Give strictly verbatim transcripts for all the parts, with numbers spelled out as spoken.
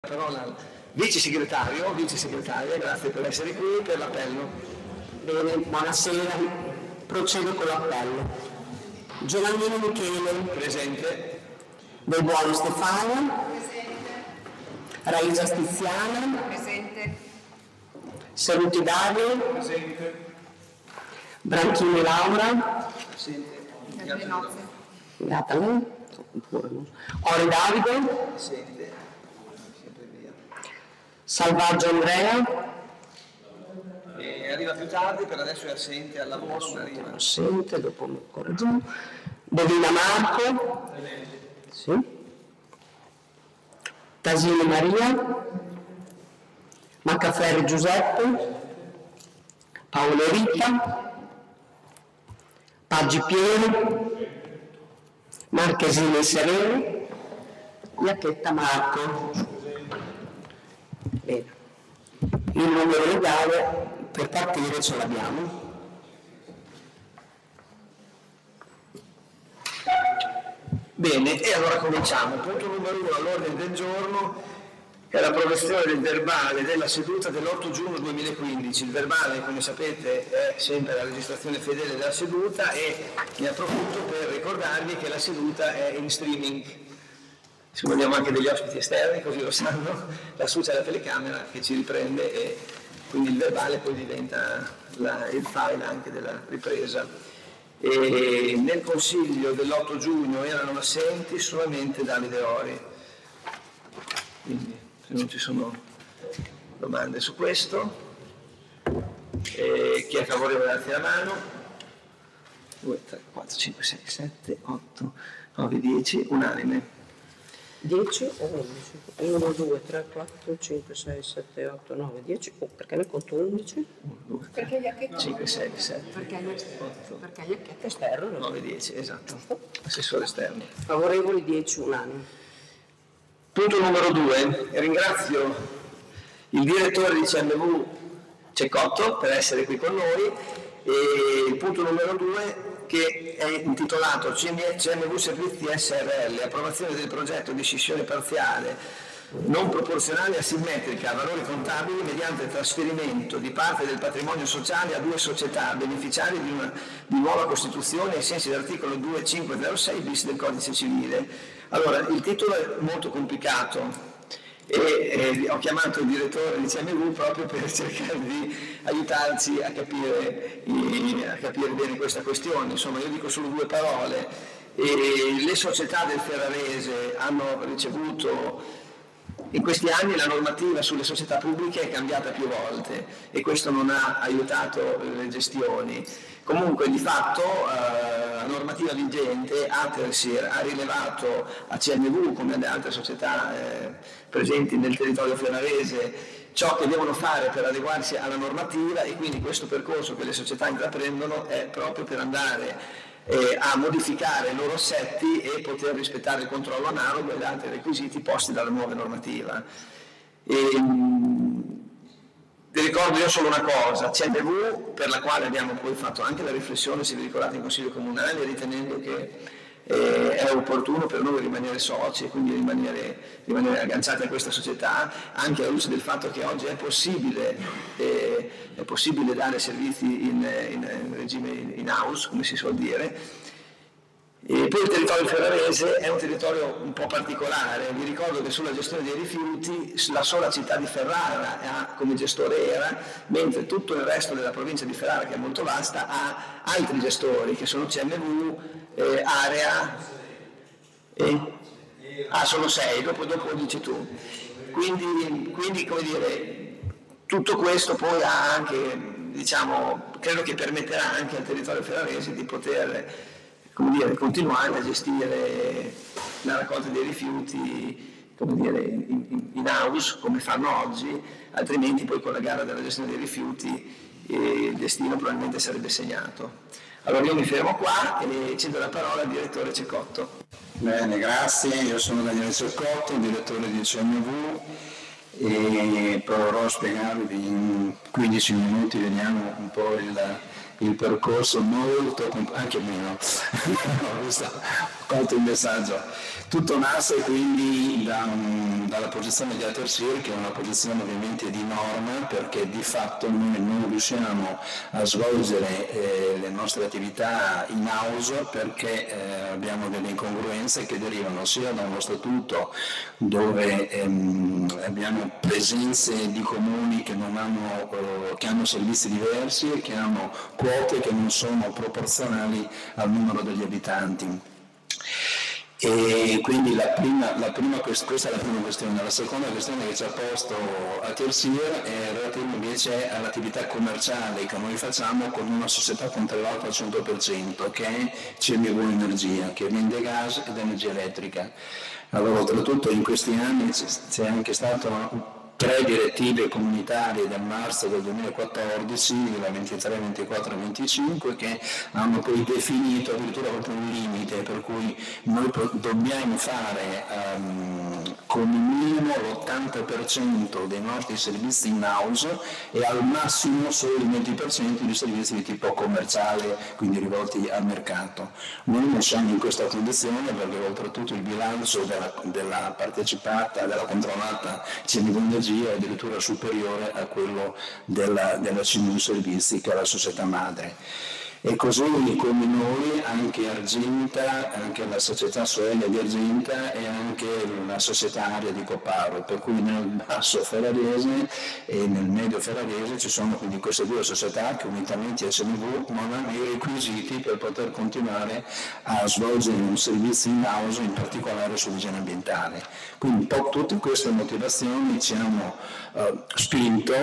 Parola al vice segretario, vice segretaria, grazie per essere qui, per l'appello. Bene, buonasera, procedo con l'appello. Giovannini Michele. Presente. Del Buono Stefano. Presente. Raisa Stiziana. Presente. Saluti Dario. Presente. Branchini Laura. Presente. Beata lei. Ori Davide. Presente. Salvaggio Andrea. E arriva più tardi, per adesso è assente al lavoro, non arriva. Assente, dopo mi correggiamo. Bovina Marco. Sì. Tasini Maria. Maccaferri Giuseppe. Paolo Rita. Paggi Piero. Marchesini Sereno. Iacchetta Marco. Bene. Il numero legale per partire ce l'abbiamo. Bene, e allora cominciamo. Punto numero uno all'ordine del giorno è l'approvazione del verbale della seduta dell'otto giugno duemilaquindici. Il verbale, come sapete, è sempre la registrazione fedele della seduta e ne approfitto per ricordarvi che la seduta è in streaming. Siccome abbiamo anche degli ospiti esterni, così lo sanno, lassù c'è la telecamera che ci riprende e quindi il verbale poi diventa la, il file anche della ripresa. E nel consiglio dell'otto giugno erano assenti solamente Davide Ori. Quindi se non ci sono domande su questo, e chi è favorevole alzi la mano. due, tre, quattro, cinque, sei, sette, otto, nove, dieci, unanime. dieci o undici? uno, due, tre, quattro, cinque, sei, sette, otto, nove, dieci. Oh, perché ne conto undici? uno, due, Perché gli tre, cinque, sei, sette, Perché gli otto, Perché gli acchetti Esterno. nove, dieci, esatto. Assessore esterno. Favorevoli dieci, unanime. Punto numero due. Ringrazio il direttore di C M V Cecotto per essere qui con noi. E il punto numero due che è intitolato C M V Servizi S R L, approvazione del progetto di scissione parziale non proporzionale e asimmetrica a valori contabili mediante trasferimento di parte del patrimonio sociale a due società beneficiarie di una di nuova costituzione ai sensi dell'articolo duemilacinquecentosei bis del codice civile. Allora, il titolo è molto complicato e eh, ho chiamato il direttore di C M V proprio per cercare di aiutarci a capire, eh, a capire bene questa questione. Insomma, io dico solo due parole. E le società del Ferrarese hanno ricevuto in questi anni la normativa sulle società pubbliche è cambiata più volte e questo non ha aiutato le gestioni. Comunque di fatto eh, la normativa vigente altresì ha rilevato a C M V come alle altre società eh, presenti nel territorio ferrarese ciò che devono fare per adeguarsi alla normativa e quindi questo percorso che le società intraprendono è proprio per andare eh, a modificare i loro assetti e poter rispettare il controllo analogo ed altri requisiti posti dalla nuova normativa. E, vi ricordo io solo una cosa, C M V, per la quale abbiamo poi fatto anche la riflessione, se vi ricordate, in Consiglio Comunale, ritenendo che eh, è opportuno per noi rimanere soci e quindi rimanere, rimanere agganciati a questa società, anche alla luce del fatto che oggi è possibile, eh, è possibile dare servizi in, in, in regime in-house, come si suol dire. E poi il territorio ferrarese è un territorio un po' particolare, vi ricordo che sulla gestione dei rifiuti la sola città di Ferrara ha, come gestore era, mentre tutto il resto della provincia di Ferrara, che è molto vasta, ha altri gestori che sono C M V, eh, Area, eh, ah sono sei, dopo, dopo dici tu. Quindi, quindi come dire, tutto questo poi ha anche, diciamo, credo che permetterà anche al territorio ferrarese di poter come dire, continuare a gestire la raccolta dei rifiuti come dire, in, in, in house come fanno oggi, altrimenti poi con la gara della gestione dei rifiuti eh, il destino probabilmente sarebbe segnato. Allora io mi fermo qua e cedo la parola al direttore Cecotto. Bene, grazie, io sono Daniele Cecotto, direttore di C M V e proverò a spiegarvi in quindici minuti, vediamo un po' il il percorso molto, anche meno, ho visto, ho colto il messaggio. Tutto nasce quindi da un, dalla posizione di Atersir, che è una posizione ovviamente di norma, perché di fatto noi non riusciamo a svolgere eh, le nostre attività in house perché eh, abbiamo delle incongruenze che derivano sia da uno statuto dove ehm, abbiamo presenze di comuni che, non hanno, eh, che hanno servizi diversi e che hanno quote che non sono proporzionali al numero degli abitanti. E quindi la prima, la prima, questa è la prima questione. La seconda questione che ci ha posto Atersir è relativa invece all'attività commerciale che noi facciamo con una società controllata al cento per cento, che è C M V Energia, che vende gas ed energia elettrica. Allora, oltretutto in questi anni c'è anche stato tre direttive comunitarie del marzo del duemilaquattordici, la ventitré, ventiquattro e venticinque, che hanno poi definito addirittura proprio un limite per cui noi dobbiamo fare um, con il minimo l'ottanta per cento dei nostri servizi in house e al massimo solo il venti per cento di servizi di tipo commerciale, quindi rivolti al mercato. Noi non siamo in questa condizione perché oltretutto il bilancio della, della partecipata, della controllata C M V Energia è addirittura superiore a quello della, della C M V Servizi, che è la società madre. E così come noi anche Argenta, anche la società Soenia di Argenta e anche la società Aria di Coparo, per cui nel basso ferrarese e nel medio ferrarese ci sono quindi queste due società che unitamente a C M V non hanno i requisiti per poter continuare a svolgere un servizio in house, in particolare sull'igiene ambientale. Quindi un po' tutte queste motivazioni ci hanno uh, spinto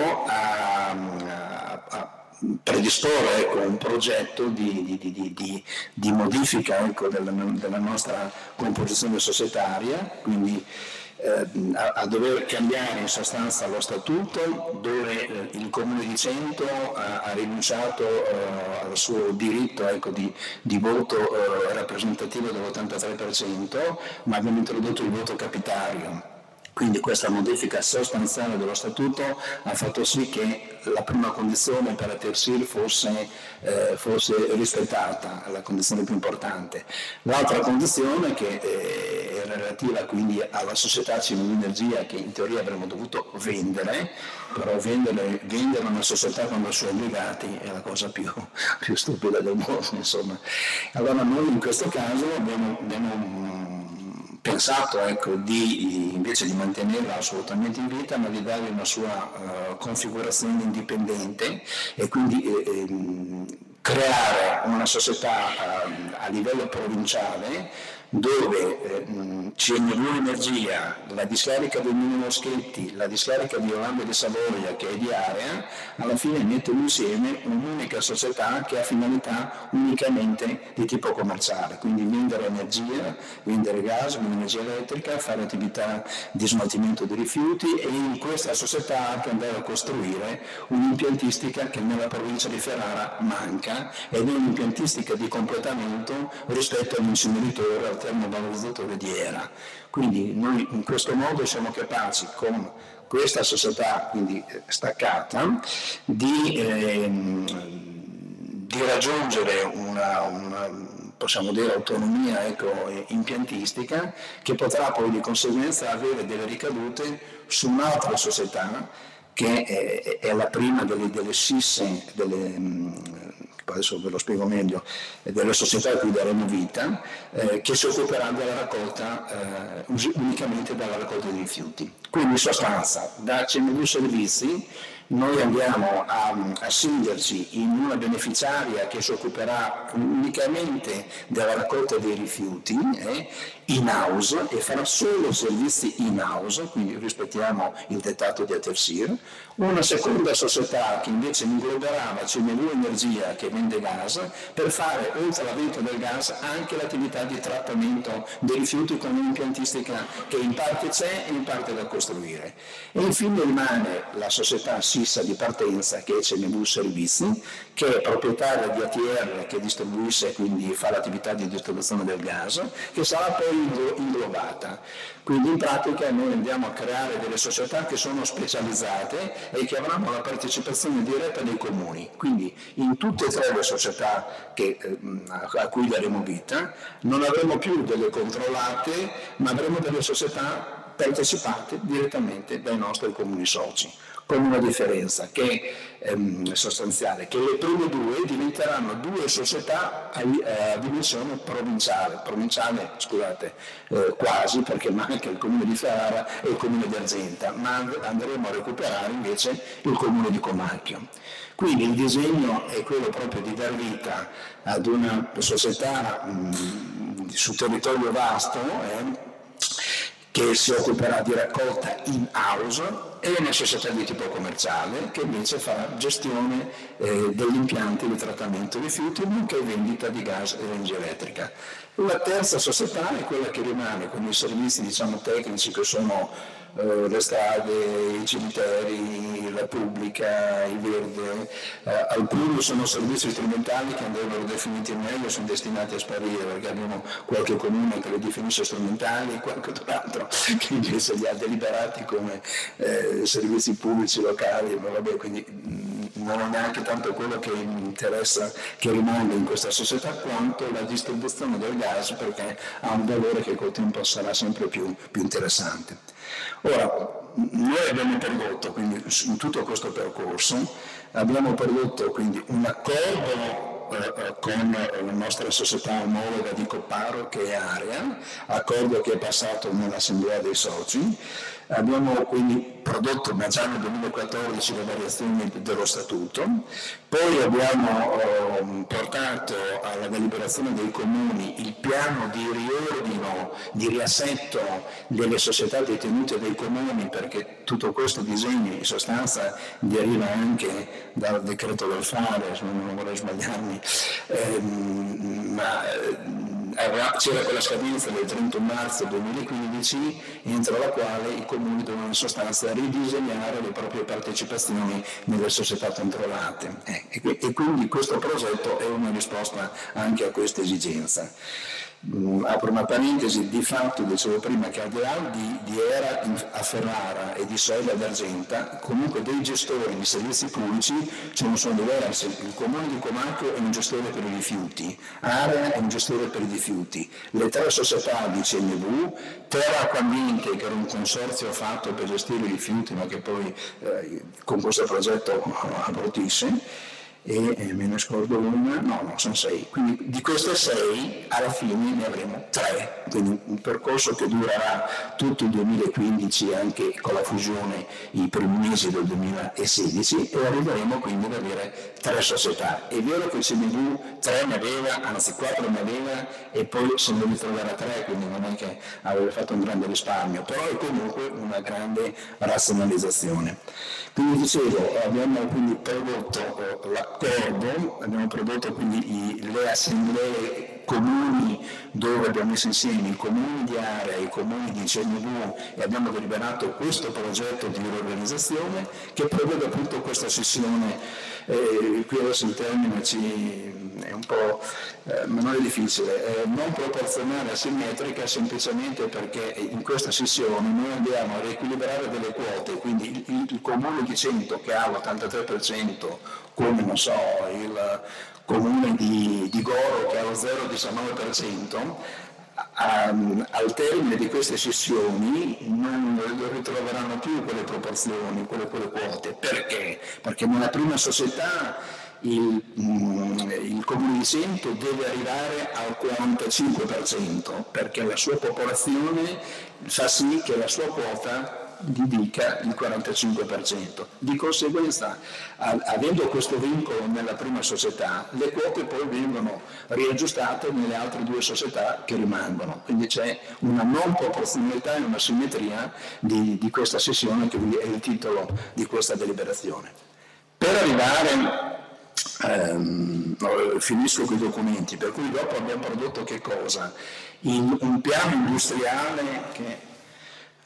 a, a, a predisporre ecco, un progetto di, di, di, di, di modifica ecco, della, della nostra composizione societaria, quindi eh, a, a dover cambiare in sostanza lo statuto, dove eh, il Comune di Cento ha, ha rinunciato eh, al suo diritto ecco, di, di voto eh, rappresentativo dell'ottantatré per cento, ma abbiamo introdotto il voto capitario. Quindi questa modifica sostanziale dello statuto ha fatto sì che la prima condizione per Atersir fosse, eh, fosse rispettata, la condizione più importante. L'altra condizione che eh, è relativa quindi alla società C M V Energia, che in teoria avremmo dovuto vendere, però vendere, vendere una società quando sono obbligati è la cosa più, più stupida del mondo, insomma. Allora noi in questo caso abbiamo, abbiamo pensato ecco, di, invece di mantenerla assolutamente in vita, ma di dargli una sua uh, configurazione indipendente e quindi eh, ehm, creare una società uh, a livello provinciale dove eh, C M V Energia, la discarica del Mini Moschetti, la discarica di Orlando di Savoia, che è di area, alla fine mettono insieme un'unica società che ha finalità unicamente di tipo commerciale, quindi vendere energia, vendere gas, vendere energia elettrica, fare attività di smaltimento di rifiuti, e in questa società anche andare a costruire un'impiantistica che nella provincia di Ferrara manca, ed è un'impiantistica di completamento rispetto all'inceneritore, al termovalorizzatore di Era. Quindi noi in questo modo siamo capaci con questa società quindi staccata di, ehm, di raggiungere una, una possiamo dire autonomia ecco, impiantistica, che potrà poi di conseguenza avere delle ricadute su un'altra società che è, è la prima delle, delle S I S, delle, adesso ve lo spiego meglio, delle società a cui daremo vita, eh, che si occuperà della raccolta, eh, unicamente della raccolta dei rifiuti. Quindi in sostanza, da C M V Servizi noi andiamo a, a sinderci in una beneficiaria che si occuperà unicamente della raccolta dei rifiuti eh, in house, e farà solo servizi in house, quindi rispettiamo il dettato di Atersir. Una seconda società che invece ingloberà la C M V Energia, che vende gas, per fare oltre alla vendita del gas anche l'attività di trattamento dei rifiuti con un'impiantistica che in parte c'è e in parte da costruire. E infine rimane la società C Cissa di partenza, che è C M V Servizi, che è proprietaria di A T R, che distribuisce, quindi fa l'attività di distribuzione del gas, che sarà poi inglobata. Quindi in pratica noi andiamo a creare delle società che sono specializzate e che avranno la partecipazione diretta dei comuni. Quindi in tutte e tre le società che, a cui daremo vita non avremo più delle controllate, ma avremo delle società partecipate direttamente dai nostri comuni soci, con una differenza che è ehm, sostanziale, che le prime due diventeranno due società a, a dimensione provinciale, provinciale scusate, eh, quasi, perché manca il comune di Ferrara e il comune di Argenta, ma andremo a recuperare invece il comune di Comacchio. Quindi il disegno è quello proprio di dar vita ad una società mh, su territorio vasto, eh, che si occuperà di raccolta in-house, e una società di tipo commerciale che invece farà gestione eh, degli impianti di trattamento dei rifiuti, nonché vendita di gas e energia elettrica. La terza società è quella che rimane con i servizi, diciamo, tecnici, che sono eh, le strade, i cimiteri, la pubblica, il verde. Eh, alcuni sono servizi strumentali che andrebbero definiti meglio, sono destinati a sparire, perché abbiamo qualche comune che li definisce strumentali e qualche altro che invece li ha deliberati come eh, servizi pubblici locali, ma vabbè, quindi mh, non è neanche tanto quello che interessa che rimanga in questa società quanto la distribuzione del gas, perché ha un valore che col tempo sarà sempre più, più interessante. Ora, noi abbiamo prodotto, quindi in tutto questo percorso, abbiamo prodotto quindi un accordo eh, con la nostra società omologa di Copparo, che è Area, accordo che è passato nell'assemblea dei soci. Abbiamo quindi prodotto, ma già nel duemilaquattordici, le variazioni dello statuto, poi abbiamo eh, portato alla deliberazione dei comuni il piano di riordino, di riassetto delle società detenute dai comuni, perché tutto questo disegno in sostanza deriva anche dal decreto del fare, non vorrei sbagliarmi, ehm, ma c'era quella scadenza del trentuno marzo duemilaquindici, entro la quale i comuni devono in sostanza ridisegnare le proprie partecipazioni nelle società controllate. Eh, e, e quindi questo progetto è una risposta anche a questa esigenza. Mm, apro una parentesi, di fatto dicevo prima che al di là di, di Era a Ferrara e di Soila ad Argenta, comunque dei gestori di servizi pubblici ce ne sono diversi. Il comune di Comacchio è un gestore per i rifiuti, Area è un gestore per i rifiuti, le tre società di C M V, Terra Acqua Ambiente, che era un consorzio fatto per gestire i rifiuti ma che poi eh, con questo progetto abrutisse, e eh, me ne scordo una, no, no, sono sei, quindi di queste sei alla fine ne avremo tre, quindi un percorso che durerà tutto il duemilaquindici, anche con la fusione i primi mesi del duemilasedici, e arriveremo quindi ad avere tre società. È vero che il C M V tre ne aveva, anzi quattro ne aveva, e poi se ne ritroverà tre, quindi non è che aveva fatto un grande risparmio, però è comunque una grande razionalizzazione. Quindi dicevo, abbiamo quindi prodotto l'accordo, abbiamo prodotto quindi i, le assemblee comuni dove abbiamo messo insieme i comuni di Area e i comuni di C M V, e abbiamo deliberato questo progetto di riorganizzazione che prevede appunto questa sessione. Eh, qui adesso il termine ci, è un po', eh, ma non è difficile, è non proporzionale asimmetrica, semplicemente perché in questa sessione noi andiamo a riequilibrare delle quote, quindi il, il comune di Cento, che ha l'ottantatré per cento, come non so il comune di, di Goro, che ha lo zero virgola diciannove per cento, Um, al termine di queste sessioni non ritroveranno più quelle proporzioni, quelle, quelle quote. Perché? Perché nella prima società il, mm, il comune di Cento deve arrivare al quarantacinque per cento, perché la sua popolazione fa sì che la sua quota gli dica il quarantacinque per cento. Di conseguenza, avendo questo vincolo nella prima società, le quote poi vengono riaggiustate nelle altre due società che rimangono. Quindi c'è una non proporzionalità e una simmetria di, di questa sessione, che è il titolo di questa deliberazione. Per arrivare Ehm, no, finisco con i documenti, per cui dopo abbiamo prodotto che cosa? In un piano industriale che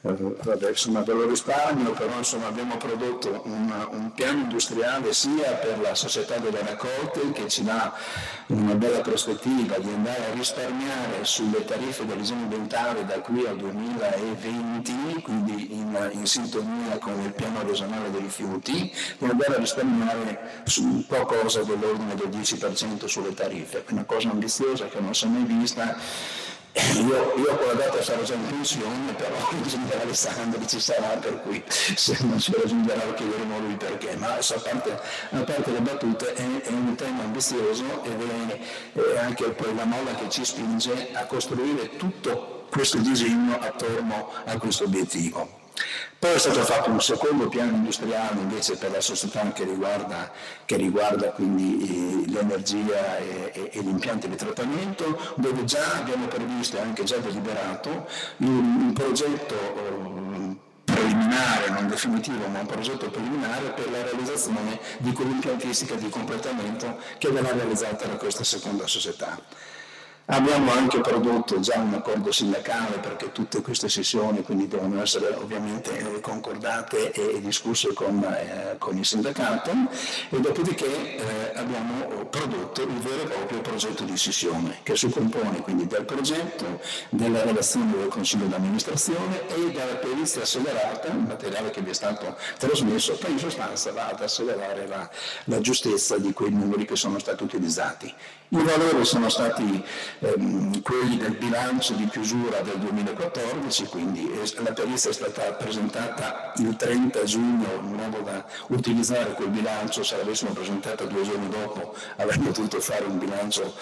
Eh, vabbè, insomma, ve lo risparmio, però insomma, abbiamo prodotto un, un piano industriale sia per la società delle raccolte, che ci dà una bella prospettiva di andare a risparmiare sulle tariffe dell'igiene ambientale da qui al duemilaventi, quindi in, in sintonia con il piano regionale dei rifiuti, di andare a risparmiare su qualcosa dell'ordine del dieci per cento sulle tariffe. È una cosa ambiziosa che non si è mai vista. Io, io con la data sarò già in pensione, però il generale Alessandri ci sarà, per cui se non si raggiungerà lo chiederemo a lui perché, ma a parte, a parte le battute è, è un tema ambizioso ed è, è anche poi la molla che ci spinge a costruire tutto questo disegno attorno a questo obiettivo. Poi è stato fatto un secondo piano industriale invece per la società che riguarda, che riguarda quindi eh, l'energia e, e, e gli impianti di trattamento, dove già abbiamo previsto e anche già deliberato un, un progetto eh, preliminare, non definitivo, ma un progetto preliminare per la realizzazione di quell'impiantistica di completamento che verrà realizzata da questa seconda società. Abbiamo anche prodotto già un accordo sindacale perché tutte queste sessioni quindi devono essere ovviamente concordate e discusse con, eh, con il sindacato e dopodiché eh, abbiamo prodotto il vero e proprio progetto di sessione che si compone quindi del progetto, della relazione del Consiglio d'amministrazione e dalla perizia accelerata, il materiale che vi è stato trasmesso, poi in sostanza va ad accelerare la, la giustezza di quei numeri che sono stati utilizzati. I valori sono stati ehm, quelli del bilancio di chiusura del duemilaquattordici, quindi eh, la perizia è stata presentata il trenta giugno in modo da utilizzare quel bilancio. Se l'avessimo presentata due giorni dopo avremmo dovuto fare un bilancio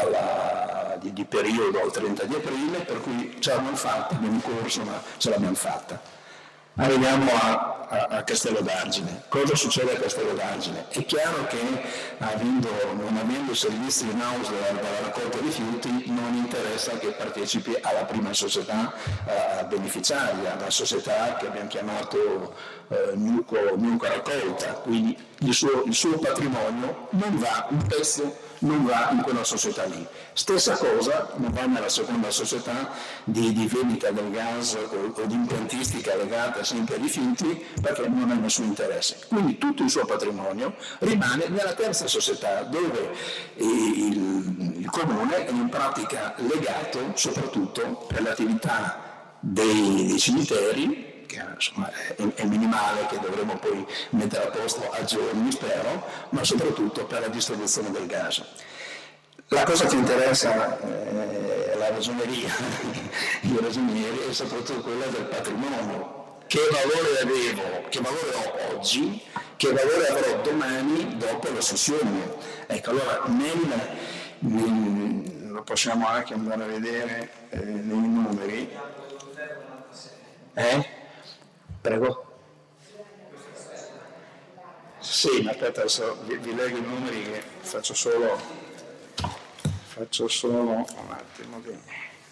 alla, di, di periodo al trenta di aprile, per cui ce l'abbiamo fatta, abbiamo in corso ma ce l'abbiamo fatta. Arriviamo a, a, a Castello d'Argine. Cosa succede a Castello d'Argine? È chiaro che avendo, non avendo servizi in house dalla, dalla raccolta rifiuti non interessa che partecipi alla prima società eh, beneficiaria, la società che abbiamo chiamato eh, Nuco, Nuco Raccolta, quindi il suo, il suo patrimonio non va, un pezzo non va in quella società lì. Stessa cosa non va nella seconda società di, di vendita del gas o, o di impiantistica legata sempre ai rifiuti perché non ha nessun interesse. Quindi tutto il suo patrimonio rimane nella terza società dove il, il comune è in pratica legato soprattutto per l'attività dei, dei cimiteri, che insomma, è, è minimale, che dovremo poi mettere a posto a giorni, spero, ma soprattutto per la distribuzione del gas. La cosa che interessa eh, la ragioneria, i ragionieri, è soprattutto quella del patrimonio. Che valore avevo, che valore ho oggi, che valore avrò domani dopo la sessione. Ecco, allora nel, nel, lo possiamo anche andare a vedere eh, nei numeri. Eh? Prego. Sì, ma aspetta, adesso vi, vi leggo i numeri che faccio solo, faccio solo un attimo di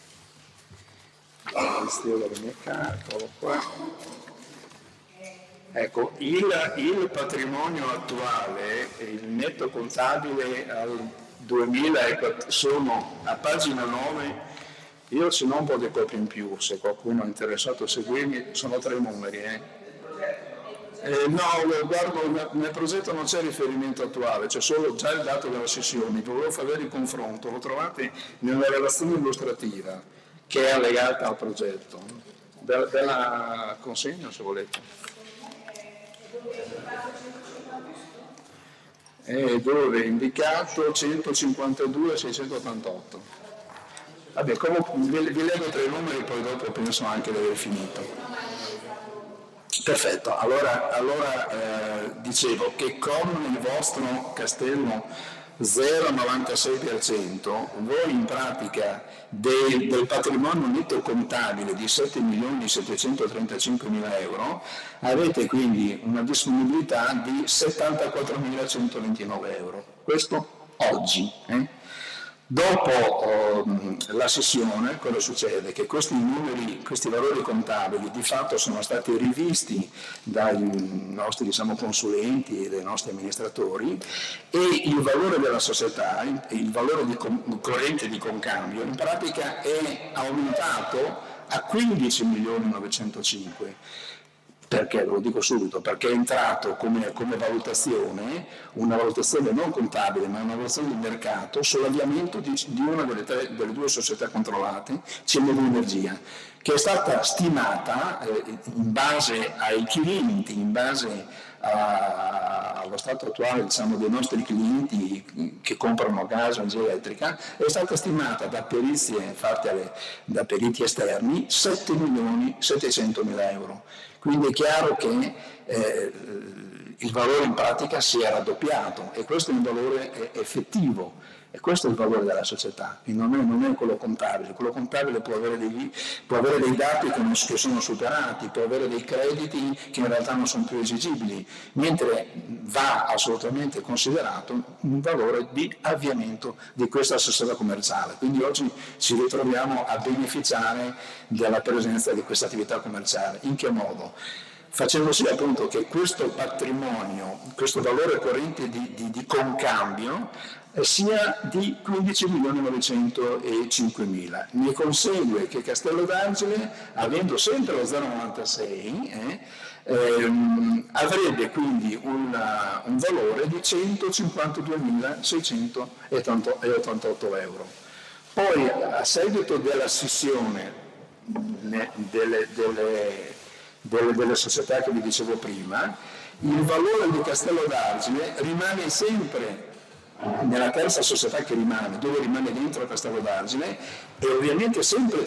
gestione del mio calcolo qua. Ecco, il, il patrimonio attuale, il netto contabile al duemilaquattro, sono a pagina nove. Io ce n'ho un po' di copie in più, se qualcuno è interessato a seguirmi, sono tre numeri. Eh. Eh, no, guardo, nel progetto non c'è riferimento attuale, c'è solo già il dato della sessione, volevo fare il confronto, lo trovate nella relazione illustrativa che è allegata al progetto. Ve, ve la consegno se volete. Eh, dove è indicato centocinquantadue seicentottantotto. Vabbè, comunque vi, vi leggo tre numeri, poi dopo penso anche di aver finito. Perfetto, allora, allora eh, dicevo che con il vostro castello zero virgola novantasei per cento voi in pratica del, del patrimonio netto contabile di sette milioni settecentotrentacinquemila euro avete quindi una disponibilità di settantaquattromilacentoventinove euro. Questo oggi. Eh? Dopo oh, la sessione, cosa succede? Che questi numeri, questi valori contabili di fatto sono stati rivisti dai nostri diciamo, consulenti e dai nostri amministratori e il valore della società, il valore di corrente di concambio in pratica è aumentato a quindici milioni novecentocinque. Perché? Ve lo dico subito, perché è entrato come, come valutazione, una valutazione non contabile, ma una valutazione di mercato sull'avviamento di, di una delle, tre, delle due società controllate, C M V Energia, che è stata stimata eh, in base ai clienti, in base a, allo stato attuale, diciamo, dei nostri clienti che comprano gas, energia elettrica, è stata stimata da perizie fatte alle, da periti esterni sette milioni settecentomila euro. Quindi è chiaro che eh, il valore in pratica si è raddoppiato e questo è un valore effettivo e questo è il valore della società, quindi non è, non è quello contabile. Quello contabile può avere dei, può avere dei dati che, non, che sono superati, può avere dei crediti che in realtà non sono più esigibili, mentre va assolutamente considerato un valore di avviamento di questa società commerciale. Quindi oggi ci ritroviamo a beneficiare della presenza di questa attività commerciale. In che modo? Facendo sì appunto che questo patrimonio, questo valore corrente di, di, di concambio eh, sia di quindici milioni novecentocinquemila. Ne consegue che Castello d'Angeli, avendo sempre lo zero virgola novantasei, eh, ehm, avrebbe quindi una, un valore di centocinquantaduemilaseicentoottantotto euro. Poi a seguito della scissione delle, delle, delle Delle, delle società che vi dicevo prima, il valore di Castello d'Argine rimane sempre nella terza società che rimane, dove rimane dentro Castello d'Argine, e ovviamente sempre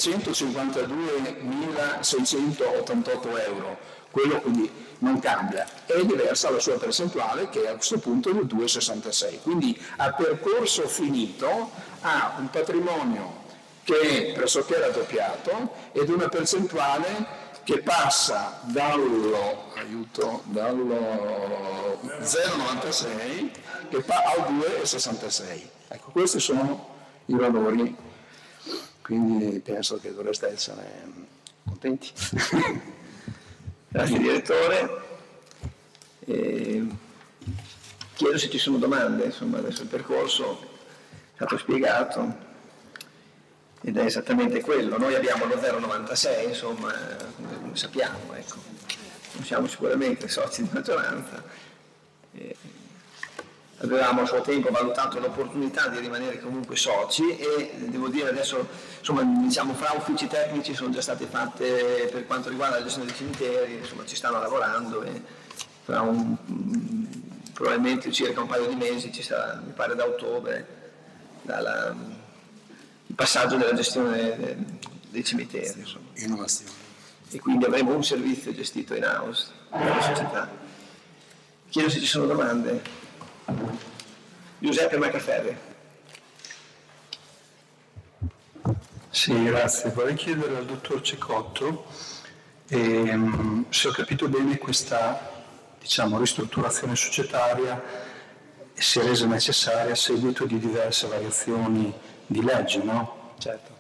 centocinquantaduemilaseicentottantotto euro, quello quindi non cambia, è diversa la sua percentuale che a questo punto è del due virgola sessantasei, quindi a percorso finito ha un patrimonio che è pressoché raddoppiato ed una percentuale che passa dallo, aiuto, dallo zero virgola novantasei che pa- al due virgola sessantasei. Ecco, questi sono i valori, quindi penso che dovreste essere contenti. Grazie direttore. Eh, chiedo se ci sono domande, insomma adesso il percorso è stato spiegato. Ed è esattamente quello, noi abbiamo lo zero virgola novantasei, insomma, come sappiamo, ecco. Non siamo sicuramente soci di maggioranza. Eh, avevamo a suo tempo valutato l'opportunità di rimanere comunque soci e devo dire adesso, insomma, diciamo, fra uffici tecnici sono già state fatte per quanto riguarda la gestione dei cimiteri, insomma ci stanno lavorando e fra un, probabilmente circa un paio di mesi ci sarà, mi pare da ottobre, dalla il passaggio della gestione dei, dei cimiteri, insomma. Innovazione. E quindi avremo un servizio gestito in house dalla società. Chiedo se ci sono domande. Giuseppe Maccaferri. Sì, grazie. Vorrei chiedere al dottor Cecotto ehm, se ho capito bene questa, diciamo, ristrutturazione societaria si è resa necessaria a seguito di diverse variazioni di legge, no? Certo.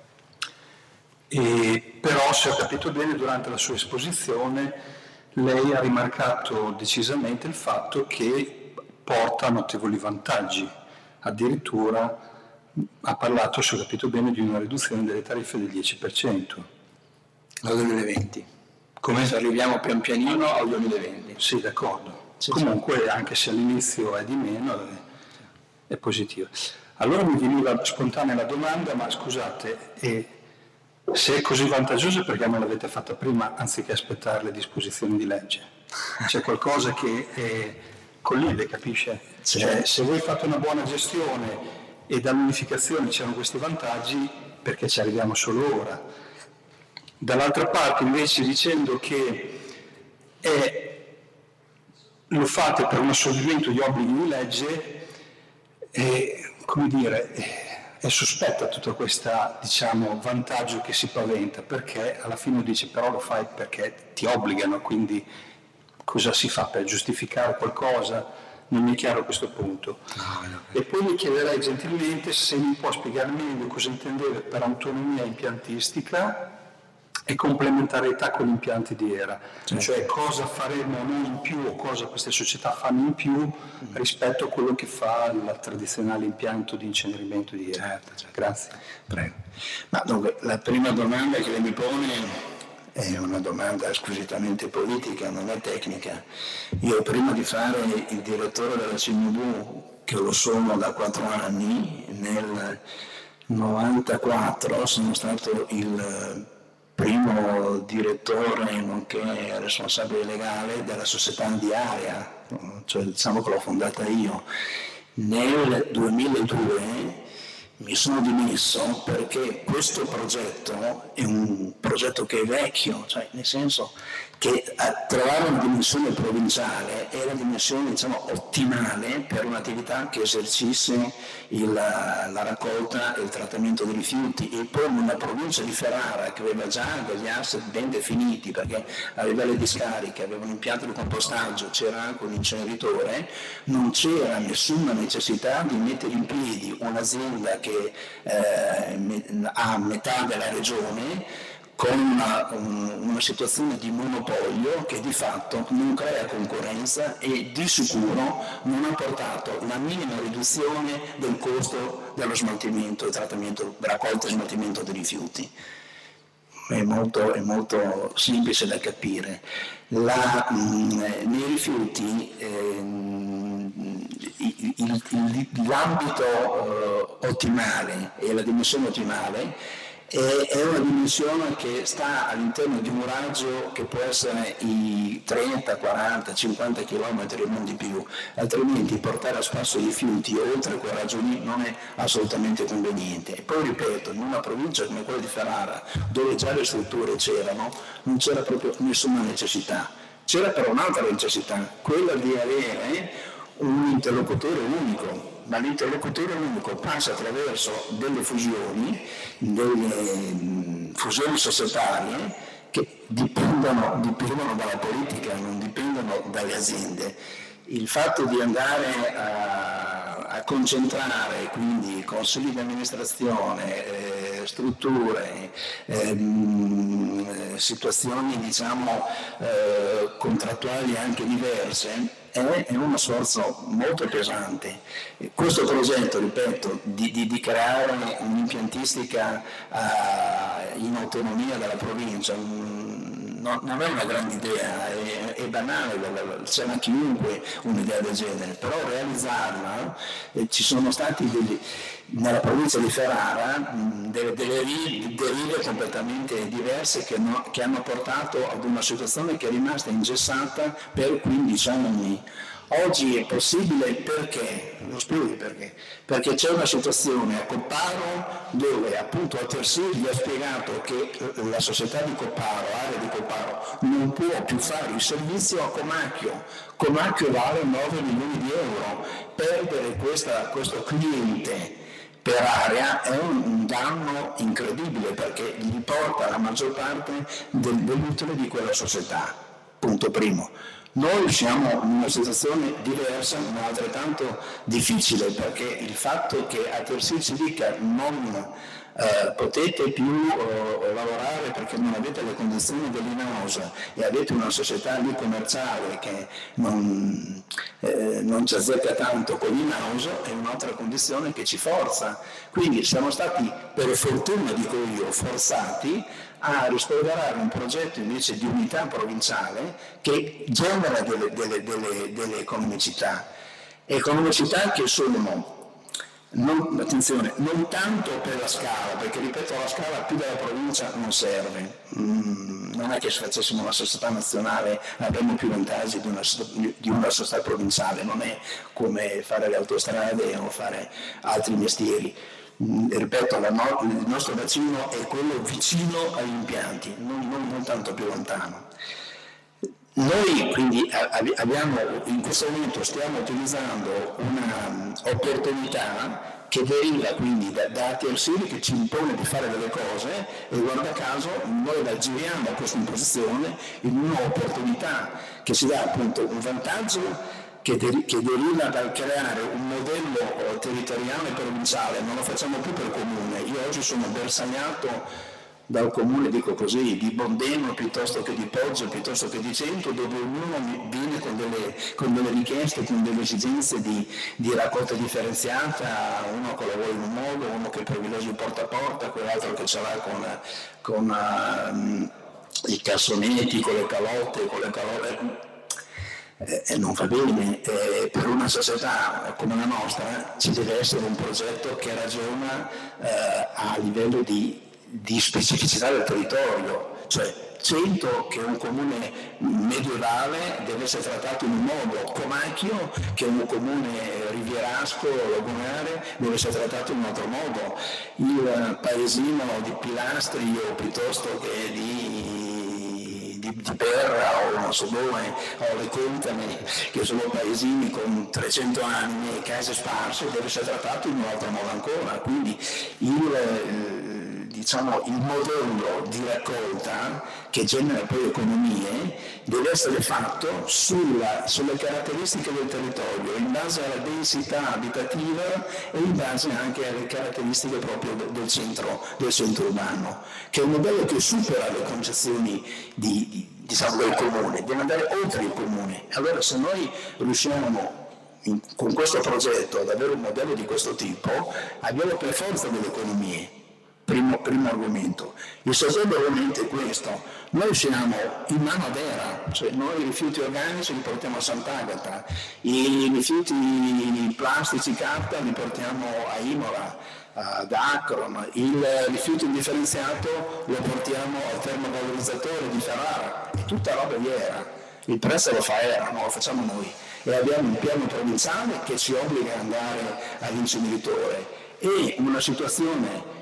E però, se ho capito bene, durante la sua esposizione lei ha rimarcato decisamente il fatto che porta notevoli vantaggi. Addirittura ha parlato, se ho capito bene, di una riduzione delle tariffe del dieci per cento. Al duemilaventi. Come? Se arriviamo pian pianino al duemilaventi. Sì, d'accordo. Sì, Comunque, anche se all'inizio è di meno, è positivo. Allora mi veniva spontanea la domanda, ma scusate, eh, se è così vantaggioso perché non l'avete fatta prima anziché aspettare le disposizioni di legge? C'è qualcosa che eh, collide, capisce? Cioè, se voi fate una buona gestione e dall'unificazione c'erano questi vantaggi, perché ci arriviamo solo ora? Dall'altra parte invece dicendo che è, lo fate per un assolvimento di obblighi di legge, eh, come dire, è sospetta tutto questo, diciamo, vantaggio che si paventa, perché alla fine dice però lo fai perché ti obbligano, quindi cosa si fa per giustificare qualcosa? Non mi è chiaro questo punto. No, no. E poi mi chiederei gentilmente se mi può spiegare meglio cosa intendeva per autonomia impiantistica e complementarietà con gli impianti di E R A, Certo. cioè cosa faremo noi in più o cosa queste società fanno in più rispetto a quello che fa il tradizionale impianto di incenerimento di E R A. Certo, certo. Grazie. Prego. Ma dunque, la prima domanda che lei mi pone è una domanda squisitamente politica, non è tecnica. Io prima di fare il direttore della C M V, che lo sono da quattro anni, nel novantaquattro sono stato il primo direttore nonché responsabile legale della società di area, cioè diciamo che l'ho fondata io. Nel duemiladue mi sono dimesso perché questo progetto è un progetto che è vecchio, cioè nel senso che a trovare una dimensione provinciale è la dimensione, diciamo, ottimale per un'attività che esercisse il, la raccolta e il trattamento dei rifiuti, e poi una provincia di Ferrara che aveva già degli asset ben definiti perché aveva le discariche, aveva un impianto di compostaggio, c'era anche un inceneritore, non c'era nessuna necessità di mettere in piedi un'azienda che eh, ha metà della regione con una, un, una situazione di monopolio che di fatto non crea concorrenza e di sicuro non ha portato la minima riduzione del costo dello smaltimento e trattamento, raccolta e smaltimento dei rifiuti. È molto, è molto semplice da capire. La, mh, nei rifiuti eh, il, il, l'ambito eh, ottimale e la dimensione ottimale è una dimensione che sta all'interno di un raggio che può essere i trenta, quaranta, cinquanta chilometri e non di più, altrimenti portare a spasso i rifiuti oltre quel raggio lì non è assolutamente conveniente. E poi ripeto, in una provincia come quella di Ferrara, dove già le strutture c'erano, non c'era proprio nessuna necessità. C'era però un'altra necessità, quella di avere un interlocutore unico. Ma l'interlocutore unico passa attraverso delle fusioni, delle fusioni societarie che dipendono, dipendono dalla politica, non dipendono dalle aziende. Il fatto di andare a, a concentrare quindi consigli di amministrazione, eh, strutture, eh, situazioni diciamo eh, contrattuali anche diverse, è uno sforzo molto pesante. Questo progetto, ripeto, di, di, di creare un'impiantistica uh, in autonomia dalla provincia non, non è una grande idea, è, è banale, c'è da chiunque un'idea del genere, però realizzarla, eh, ci sono stati degli, nella provincia di Ferrara mh, delle, delle derive completamente diverse che, no, che hanno portato ad una situazione che è rimasta ingessata per quindici anni. Oggi è possibile perché? Lo spiego perché. Perché c'è una situazione a Copparo dove appunto Altersir gli ha spiegato che la società di Copparo, area di Copparo, non può più fare il servizio a Comacchio. Comacchio vale nove milioni di euro. Perdere questa, questo cliente per area è un, un danno incredibile perché gli porta la maggior parte del, dell'utile di quella società. Punto primo. Noi siamo in una situazione diversa ma altrettanto difficile perché il fatto che a Altersir ci dica non eh, potete più eh, lavorare perché non avete le condizioni dell'INAOSA e avete una società lì commerciale che non, eh, non ci azzecca tanto con l'INAOSA è un'altra condizione che ci forza. Quindi siamo stati, per fortuna dico io, forzati a rispolverare un progetto invece di unità provinciale che genera delle, delle, delle, delle economicità, economicità che sono, non, attenzione, non tanto per la scala, perché ripeto la scala più della provincia non serve, mm, non è che se facessimo una società nazionale avremmo più vantaggi di una, di una società provinciale, non è come fare le autostrade o fare altri mestieri. Ripeto, la no, il nostro bacino è quello vicino agli impianti, non, non, non tanto più lontano. Noi quindi abbiamo, in questo momento stiamo utilizzando un'opportunità che deriva quindi da, da Altersir che ci impone di fare delle cose e guarda caso noi la giriamo questa imposizione in un'opportunità che ci dà appunto un vantaggio Che, deri- che deriva dal creare un modello territoriale provinciale, non lo facciamo più per comune. Io oggi sono bersagliato dal comune, dico così, di Bondeno piuttosto che di Poggio, piuttosto che di Cento, dove ognuno viene con delle, con delle richieste, con delle esigenze di, di raccolta differenziata, uno che la vuole in un modo, uno che il privilegio porta a porta, quell'altro che ce l'ha con, con uh, i cassonetti, con le calotte, con le calotte. Eh, non va bene, eh, per una società come la nostra ci deve essere un progetto che ragiona eh, a livello di, di specificità del territorio, cioè Cento, che è un comune medievale, deve essere trattato in un modo, Comacchio, che è un comune rivierasco, lagunare, deve essere trattato in un altro modo, il paesino di Pilastri o piuttosto che di Di, di Perra o non so dove, o le Contane, che sono paesini con trecento anni e case sparse, deve essere trattato in un altro modo ancora. Quindi il, eh, diciamo, il modello di raccolta che genera poi economie deve essere fatto sulla, sulle caratteristiche del territorio, in base alla densità abitativa e in base anche alle caratteristiche proprio del centro, del centro urbano, che è un modello che supera le concezioni di, di, diciamo, del comune, deve andare oltre il comune. Allora se noi riusciamo in, con questo progetto ad avere un modello di questo tipo, abbiamo per forza delle economie. Primo, primo argomento. Il secondo argomento è questo: noi siamo in mano a Vera, cioè noi i rifiuti organici li portiamo a Sant'Agata, i rifiuti plastici, carta li portiamo a Imola, ad Acron, il rifiuto indifferenziato lo portiamo al termovalorizzatore di Ferrara, è tutta roba di Era, il prezzo lo fa Era, non lo facciamo noi, e abbiamo un piano provinciale che ci obbliga ad andare all'inceneritore e una situazione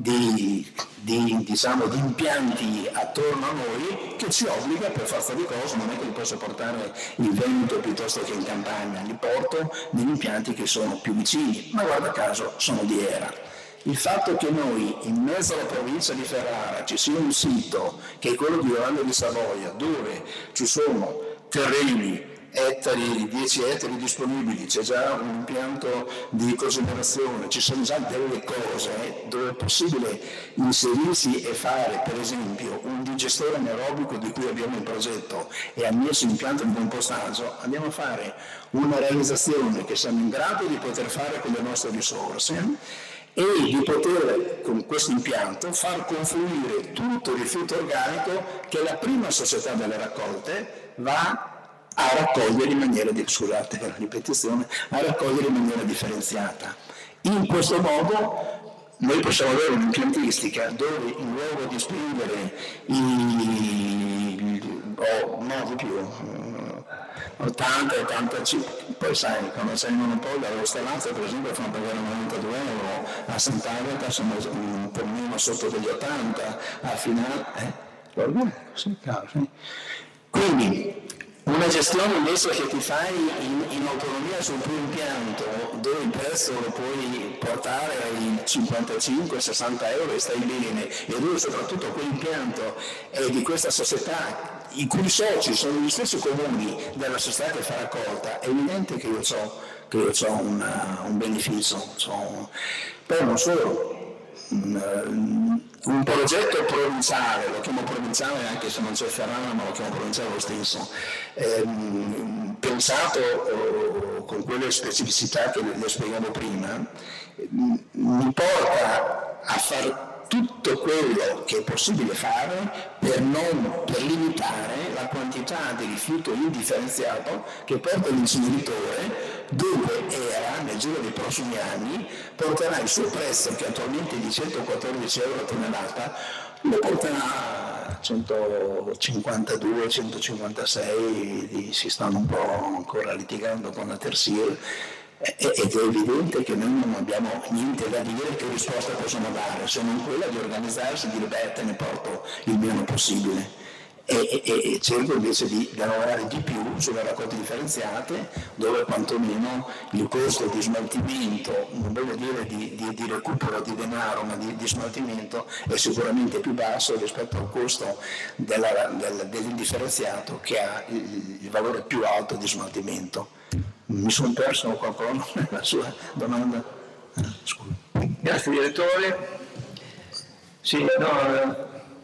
Di, di, diciamo, di impianti attorno a noi che ci obbliga per forza di cose, non è che li posso portare in Veneto piuttosto che in Campania, li porto negli impianti che sono più vicini, ma guarda caso sono di Era. Il fatto che noi in mezzo alla provincia di Ferrara ci sia un sito che è quello di Valle di Savoia, dove ci sono terreni, ettari, dieci ettari disponibili, c'è già un impianto di cogenerazione, ci sono già delle cose dove è possibile inserirsi e fare, per esempio, un digestore anaerobico di cui abbiamo il progetto e annesso impianto di compostaggio, andiamo a fare una realizzazione che siamo in grado di poter fare con le nostre risorse e di poter con questo impianto far confluire tutto il rifiuto organico che la prima società delle raccolte va a raccogliere in maniera, di, scusate per la ripetizione, a raccogliere in maniera differenziata. In questo modo noi possiamo avere un'impiantistica dove in luogo di spendere i, oh, no di più, ottanta ottantacinque, poi sai, quando sei in monopolio allo Stellanza per esempio fanno pagare novantadue euro, a Sant'Agata siamo un po' meno sotto degli ottanta, a finale, eh, guarda, sì, caro, sì. Quindi una gestione invece che ti fai in, in autonomia sul tuo impianto, dove il prezzo lo puoi portare ai cinquantacinque sessanta euro e stai bene, e dove soprattutto quell'impianto è di questa società, i cui soci sono gli stessi comuni della società che fa raccolta, è evidente che io ho, che io ho una, un beneficio. C'ho, poi non solo. Un, un progetto provinciale, lo chiamo provinciale anche se non c'è Ferrara, ma lo chiamo provinciale lo stesso, ehm, pensato eh, con quelle specificità che le spiegavo prima, mi porta a fare tutto quello che è possibile fare per, non, per limitare la quantità di rifiuto indifferenziato che porta l'inceneritore, dove era nel giro dei prossimi anni porterà il suo prezzo, che attualmente è di centoquattordici euro a tonnellata, lo porterà a centocinquantadue centocinquantasei, si stanno un po' ancora litigando con la Tersir, ed è evidente che noi non abbiamo niente da dire, che risposta possiamo dare, se non quella di organizzarsi e dire beh, te ne porto il meno possibile. E, e, e cerco invece di, di lavorare di più sulle raccolte differenziate, dove quantomeno il costo di smaltimento, non voglio dire di, di, di recupero di denaro, ma di, di smaltimento è sicuramente più basso rispetto al costo della, del, dell'indifferenziato, che ha il, il valore più alto di smaltimento. Mi sono perso qualcuno nella sua domanda? Scusa. Grazie direttore. Sì, no,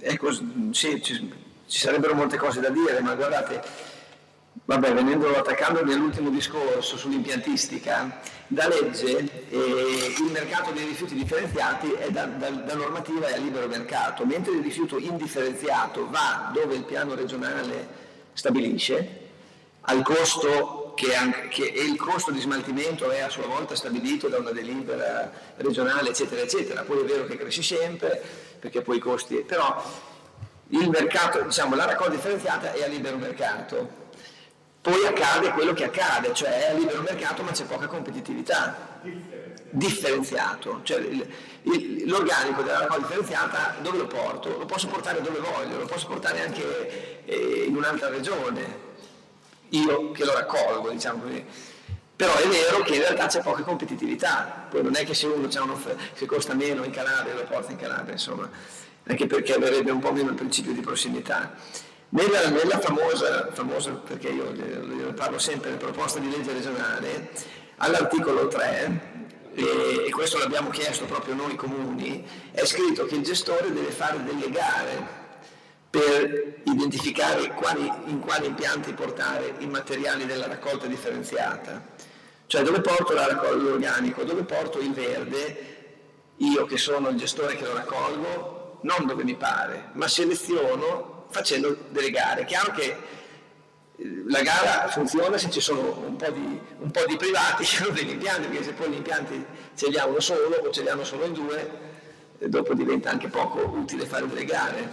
ecco, sì, ci, ci sarebbero molte cose da dire, ma guardate, vabbè, venendo attaccandomi all'ultimo discorso sull'impiantistica, da legge eh, il mercato dei rifiuti differenziati è da, da, da normativa è a libero mercato, mentre il rifiuto indifferenziato va dove il piano regionale stabilisce, al costo che, anche, che e il costo di smaltimento è a sua volta stabilito da una delibera regionale, eccetera, eccetera. Poi è vero che cresce sempre, perché poi i costi... però il mercato, diciamo, la raccolta differenziata è a libero mercato. Poi accade quello che accade, cioè è a libero mercato ma c'è poca competitività. Differenziato, cioè il, il, l'organico della raccolta differenziata dove lo porto? Lo posso portare dove voglio, lo posso portare anche eh, in un'altra regione, io che lo raccolgo, diciamo così. Però è vero che in realtà c'è poca competitività, poi non è che se uno c'ha se costa meno in Calabria lo porta in Calabria, insomma, anche perché avrebbe un po' meno il principio di prossimità. Nella, nella famosa, famosa, perché io ne parlo sempre, proposta di legge regionale, all'articolo tre, e, e questo l'abbiamo chiesto proprio noi comuni, è scritto che il gestore deve fare delle gare per identificare quali, in quali impianti portare i materiali della raccolta differenziata. Cioè dove porto la raccolta l'organico, dove porto il verde, io che sono il gestore che lo raccolgo, non dove mi pare, ma seleziono facendo delle gare. È chiaro che la gara funziona se ci sono un po' di, un po' di privati che hanno degli impianti, perché se poi gli impianti ce li ha uno solo o ce li hanno solo in due, dopo diventa anche poco utile fare delle gare.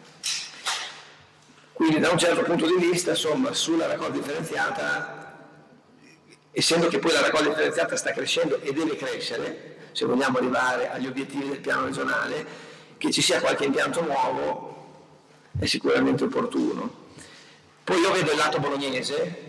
Quindi da un certo punto di vista, insomma, sulla raccolta differenziata, essendo che poi la raccolta differenziata sta crescendo e deve crescere, se vogliamo arrivare agli obiettivi del piano regionale, che ci sia qualche impianto nuovo è sicuramente opportuno. Poi io vedo il lato bolognese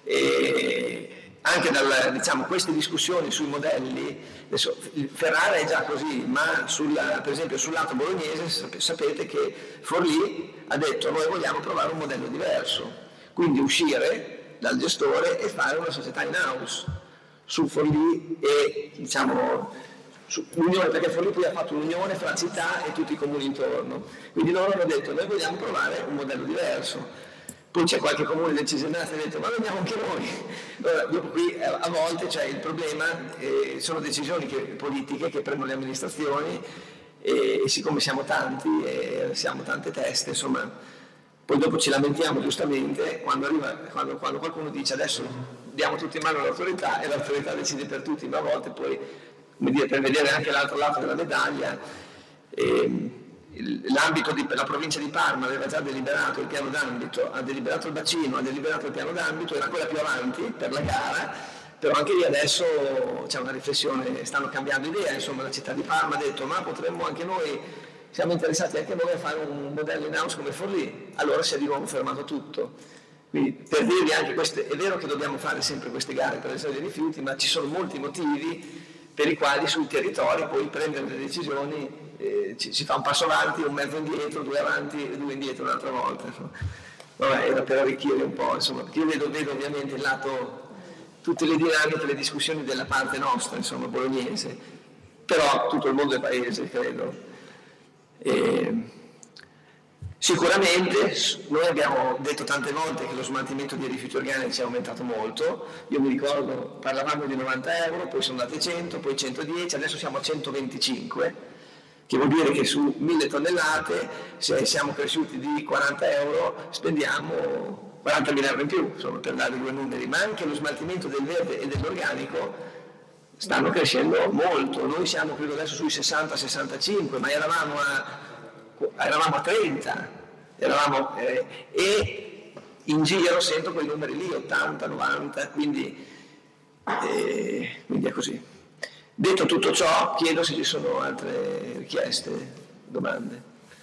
e anche da diciamo, queste discussioni sui modelli, adesso Ferrara è già così, ma sulla, per esempio sul lato bolognese sapete che Forlì ha detto noi vogliamo provare un modello diverso, quindi uscire dal gestore e fare una società in house su Forlì e diciamo l'unione, perché Forlì poi ha fatto un'unione fra la città e tutti i comuni intorno, quindi loro hanno detto noi vogliamo provare un modello diverso. Poi c'è qualche comune decisionato che ha detto ma veniamo anche noi. Allora, dopo qui a volte c'è il problema, eh, sono decisioni che, politiche che prendono le amministrazioni e, e siccome siamo tanti e siamo tante teste, insomma, poi dopo ci lamentiamo giustamente quando, arriva, quando, quando qualcuno dice adesso diamo tutti in mano all'autorità e l'autorità decide per tutti, ma a volte poi come dire, per vedere anche l'altro lato della medaglia, eh, l'ambito di, la provincia di Parma aveva già deliberato il piano d'ambito, ha deliberato il bacino, ha deliberato il piano d'ambito, era quella più avanti per la gara, però anche lì adesso c'è una riflessione, stanno cambiando idea, insomma la città di Parma ha detto ma potremmo anche noi, siamo interessati anche noi a fare un modello in house come Forlì, allora si è di nuovo fermato tutto. Quindi per dirvi anche queste, è vero che dobbiamo fare sempre queste gare per le serie dei rifiuti, ma ci sono molti motivi per i quali sul territorio poi prendere le decisioni eh, ci, si fa un passo avanti, un mezzo indietro, due avanti e due indietro un'altra volta. Insomma. Vabbè, era per arricchire un po', insomma, perché io vedo, vedo ovviamente il lato, tutte le dinamiche, le discussioni della parte nostra, insomma, bolognese, però tutto il mondo è paese, credo. E, sicuramente noi abbiamo detto tante volte che lo smaltimento dei rifiuti organici è aumentato molto, io mi ricordo parlavamo di novanta euro, poi sono andati cento, poi centodieci, adesso siamo a centoventicinque, che vuol dire che su mille tonnellate se siamo cresciuti di quaranta euro spendiamo quarantamila euro in più, insomma, per dare due numeri, ma anche lo smaltimento del verde e dell'organico stanno crescendo molto, noi siamo credo adesso sui sessanta sessantacinque, ma eravamo a eravamo a trenta, eravamo, eh, e in giro sento quei numeri lì, ottanta, novanta, quindi, eh, quindi è così. Detto tutto ciò, chiedo se ci sono altre richieste, domande.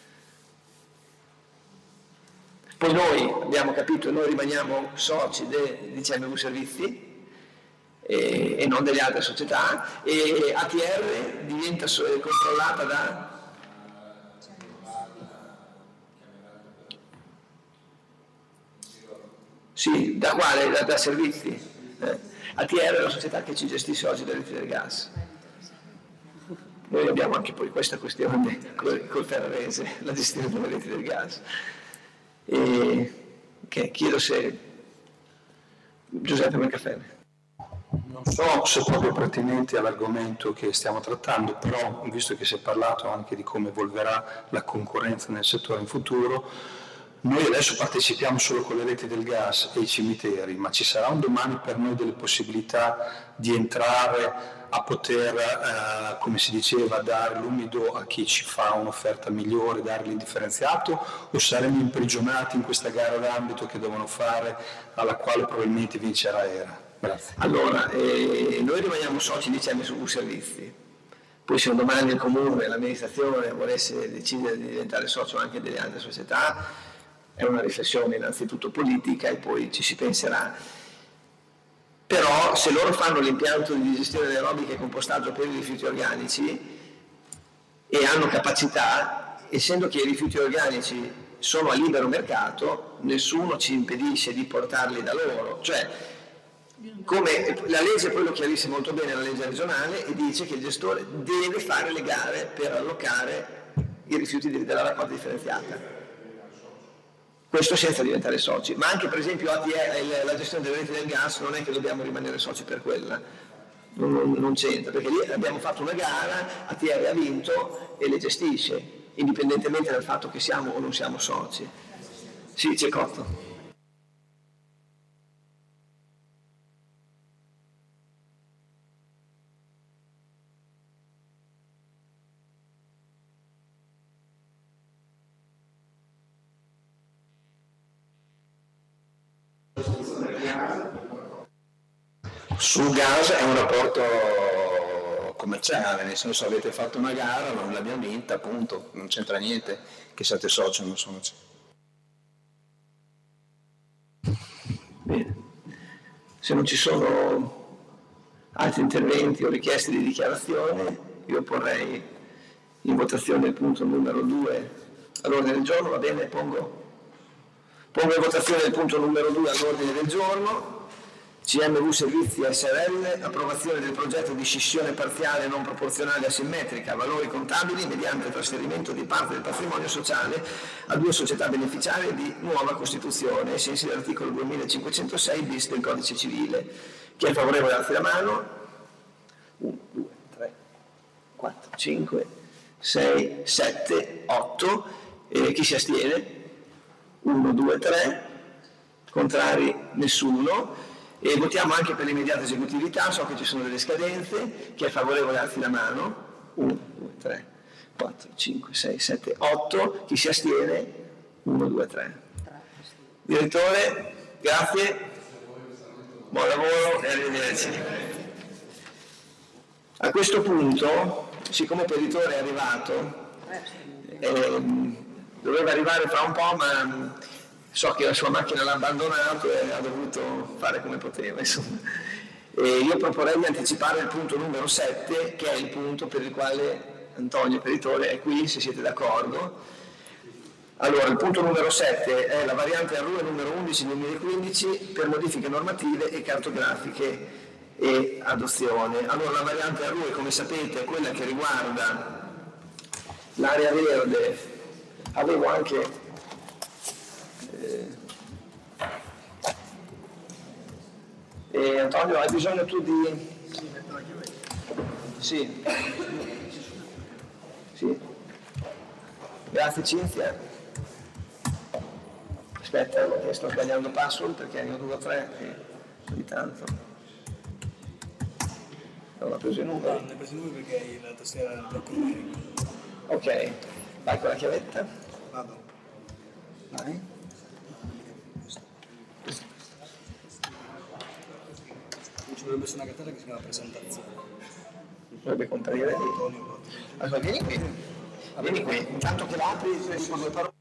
Poi noi abbiamo capito, noi rimaniamo soci di C M V Servizi e, e non delle altre società, e A T R diventa controllata da... Sì, da quale? Da, da servizi. Eh. A T R è la società che ci gestisce oggi delle reti del gas. Noi abbiamo anche poi questa questione col, col Ferrarese, la gestione delle reti del gas. E, che chiedo se Giuseppe Mercaferri. Non so se è proprio pertinente all'argomento che stiamo trattando, però visto che si è parlato anche di come evolverà la concorrenza nel settore in futuro, noi adesso partecipiamo solo con le reti del gas e i cimiteri, ma ci sarà un domani per noi delle possibilità di entrare a poter, eh, come si diceva, dare l'umido a chi ci fa un'offerta migliore, dare l'indifferenziato, o saremo imprigionati in questa gara d'ambito che devono fare, alla quale probabilmente vincerà ERA? Grazie. Allora, eh, noi rimaniamo soci di C M S V Servizi, poi se un domani il comune, l'amministrazione volesse decidere di diventare socio anche delle altre società, è una riflessione innanzitutto politica e poi ci si penserà. Però se loro fanno l'impianto di gestione anaerobica e compostaggio per i rifiuti organici e hanno capacità, essendo che i rifiuti organici sono a libero mercato, nessuno ci impedisce di portarli da loro. Cioè, come la legge poi lo chiarisce molto bene, la legge regionale, e dice che il gestore deve fare le gare per allocare i rifiuti della raccolta differenziata. Questo senza diventare soci, ma anche per esempio A T E, la gestione delle reti del gas, non è che dobbiamo rimanere soci per quella, non, non, non c'entra, perché lì abbiamo fatto una gara, A T R ha vinto e le gestisce, indipendentemente dal fatto che siamo o non siamo soci. Sì, c'è Cotto. Sul gas è un rapporto commerciale, nel senso avete fatto una gara, non l'abbiamo vinta, appunto, non c'entra niente che siate soci o non soci. Bene, se non ci sono altri interventi o richieste di dichiarazione, io porrei in votazione il punto numero due all'ordine del giorno, va bene? Pongo, pongo in votazione il punto numero due all'ordine del giorno. C M V Servizi S R L, approvazione del progetto di scissione parziale non proporzionale asimmetrica a valori contabili mediante trasferimento di parte del patrimonio sociale a due società beneficiarie di nuova costituzione, ai sensi dell'articolo duemilacinquecentosei bis del Codice Civile. Chi è favorevole alzi la mano? uno, due, tre, quattro, cinque, sei, sette, otto. E chi si astiene? uno, due, tre. Contrari? Nessuno. E votiamo anche per l'immediata esecutività, so che ci sono delle scadenze. Chi è favorevole alzi la mano? uno, due, tre, quattro, cinque, sei, sette, otto. Chi si astiene? uno, due, tre. Direttore, grazie, buon lavoro e arrivederci. A questo punto, siccome il peditore è arrivato, ehm, doveva arrivare fra un po', ma so che la sua macchina l'ha abbandonato e ha dovuto fare come poteva, insomma. E io proporrei di anticipare il punto numero sette, che è il punto per il quale Antonio Peditore è qui, se siete d'accordo. Allora, il punto numero sette è la variante A R U E numero undici duemilaquindici per modifiche normative e cartografiche e adozione. Allora, la variante A R U E, come sapete, è quella che riguarda l'area verde. Avevo anche E Antonio, hai bisogno tu di... Sì. Sì. Grazie Cinzia. Aspetta, che sto sbagliando password perché ne ho due o tre e ogni tanto. Non ho preso i numeri. Ne ho preso i numeri perché la tastiera era il blocco numerico. Ok, vai con la chiavetta. Vado. Vai. Ci dovrebbe essere una cartella che si chiama presentazione. Dovrebbe comparire lì. Allora, vieni qui. Vieni qui. Intanto che l'apri, dico due parole.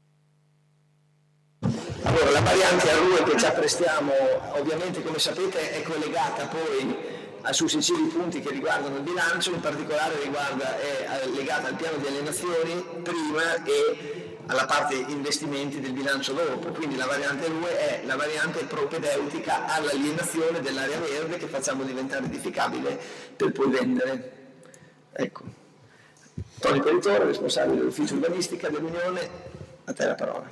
Allora, la variante A R U E che ci apprestiamo, ovviamente, come sapete, è collegata poi a successivi punti che riguardano il bilancio, in particolare riguarda, è legata al piano di alienazioni prima e alla parte investimenti del bilancio dopo, quindi la variante A R U E è la variante propedeutica all'alienazione dell'area verde che facciamo diventare edificabile per poi vendere. Ecco, Tony Peritore, responsabile dell'ufficio urbanistica dell'Unione, a te la parola.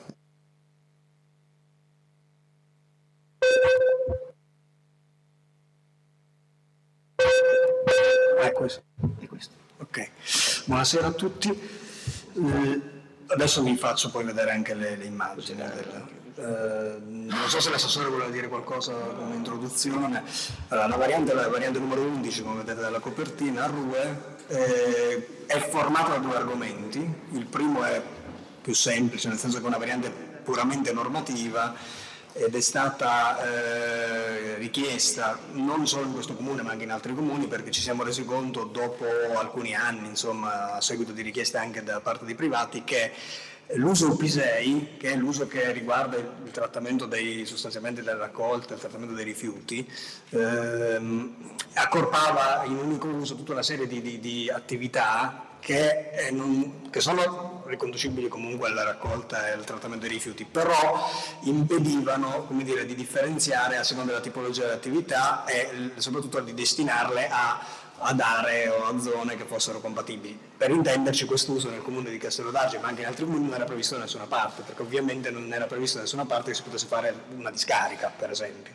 È questo. È questo. Ok, buonasera a tutti. Eh, adesso vi faccio poi vedere anche le, le immagini. Del, eh, non so se l'assessore vuole dire qualcosa come introduzione. Allora, la variante, la variante numero undici, come vedete dalla copertina, a Rue, eh, è formata da due argomenti. Il primo è più semplice, nel senso che è una variante puramente normativa, ed è stata eh, richiesta non solo in questo comune ma anche in altri comuni, perché ci siamo resi conto dopo alcuni anni, insomma, a seguito di richieste anche da parte dei privati, che l'uso U P sei, che è l'uso che riguarda il trattamento dei, sostanzialmente della raccolta, il trattamento dei rifiuti, ehm, accorpava in un unico uso tutta una serie di, di, di attività che, eh, non, che sono riconducibili comunque alla raccolta e al trattamento dei rifiuti, però impedivano, come dire, di differenziare a seconda della tipologia dell'attività e soprattutto di destinarle a, ad aree o a zone che fossero compatibili. Per intenderci, quest'uso nel comune di Castello d'Arge, ma anche in altri comuni, non era previsto da nessuna parte, perché ovviamente non era previsto da nessuna parte che si potesse fare una discarica, per esempio.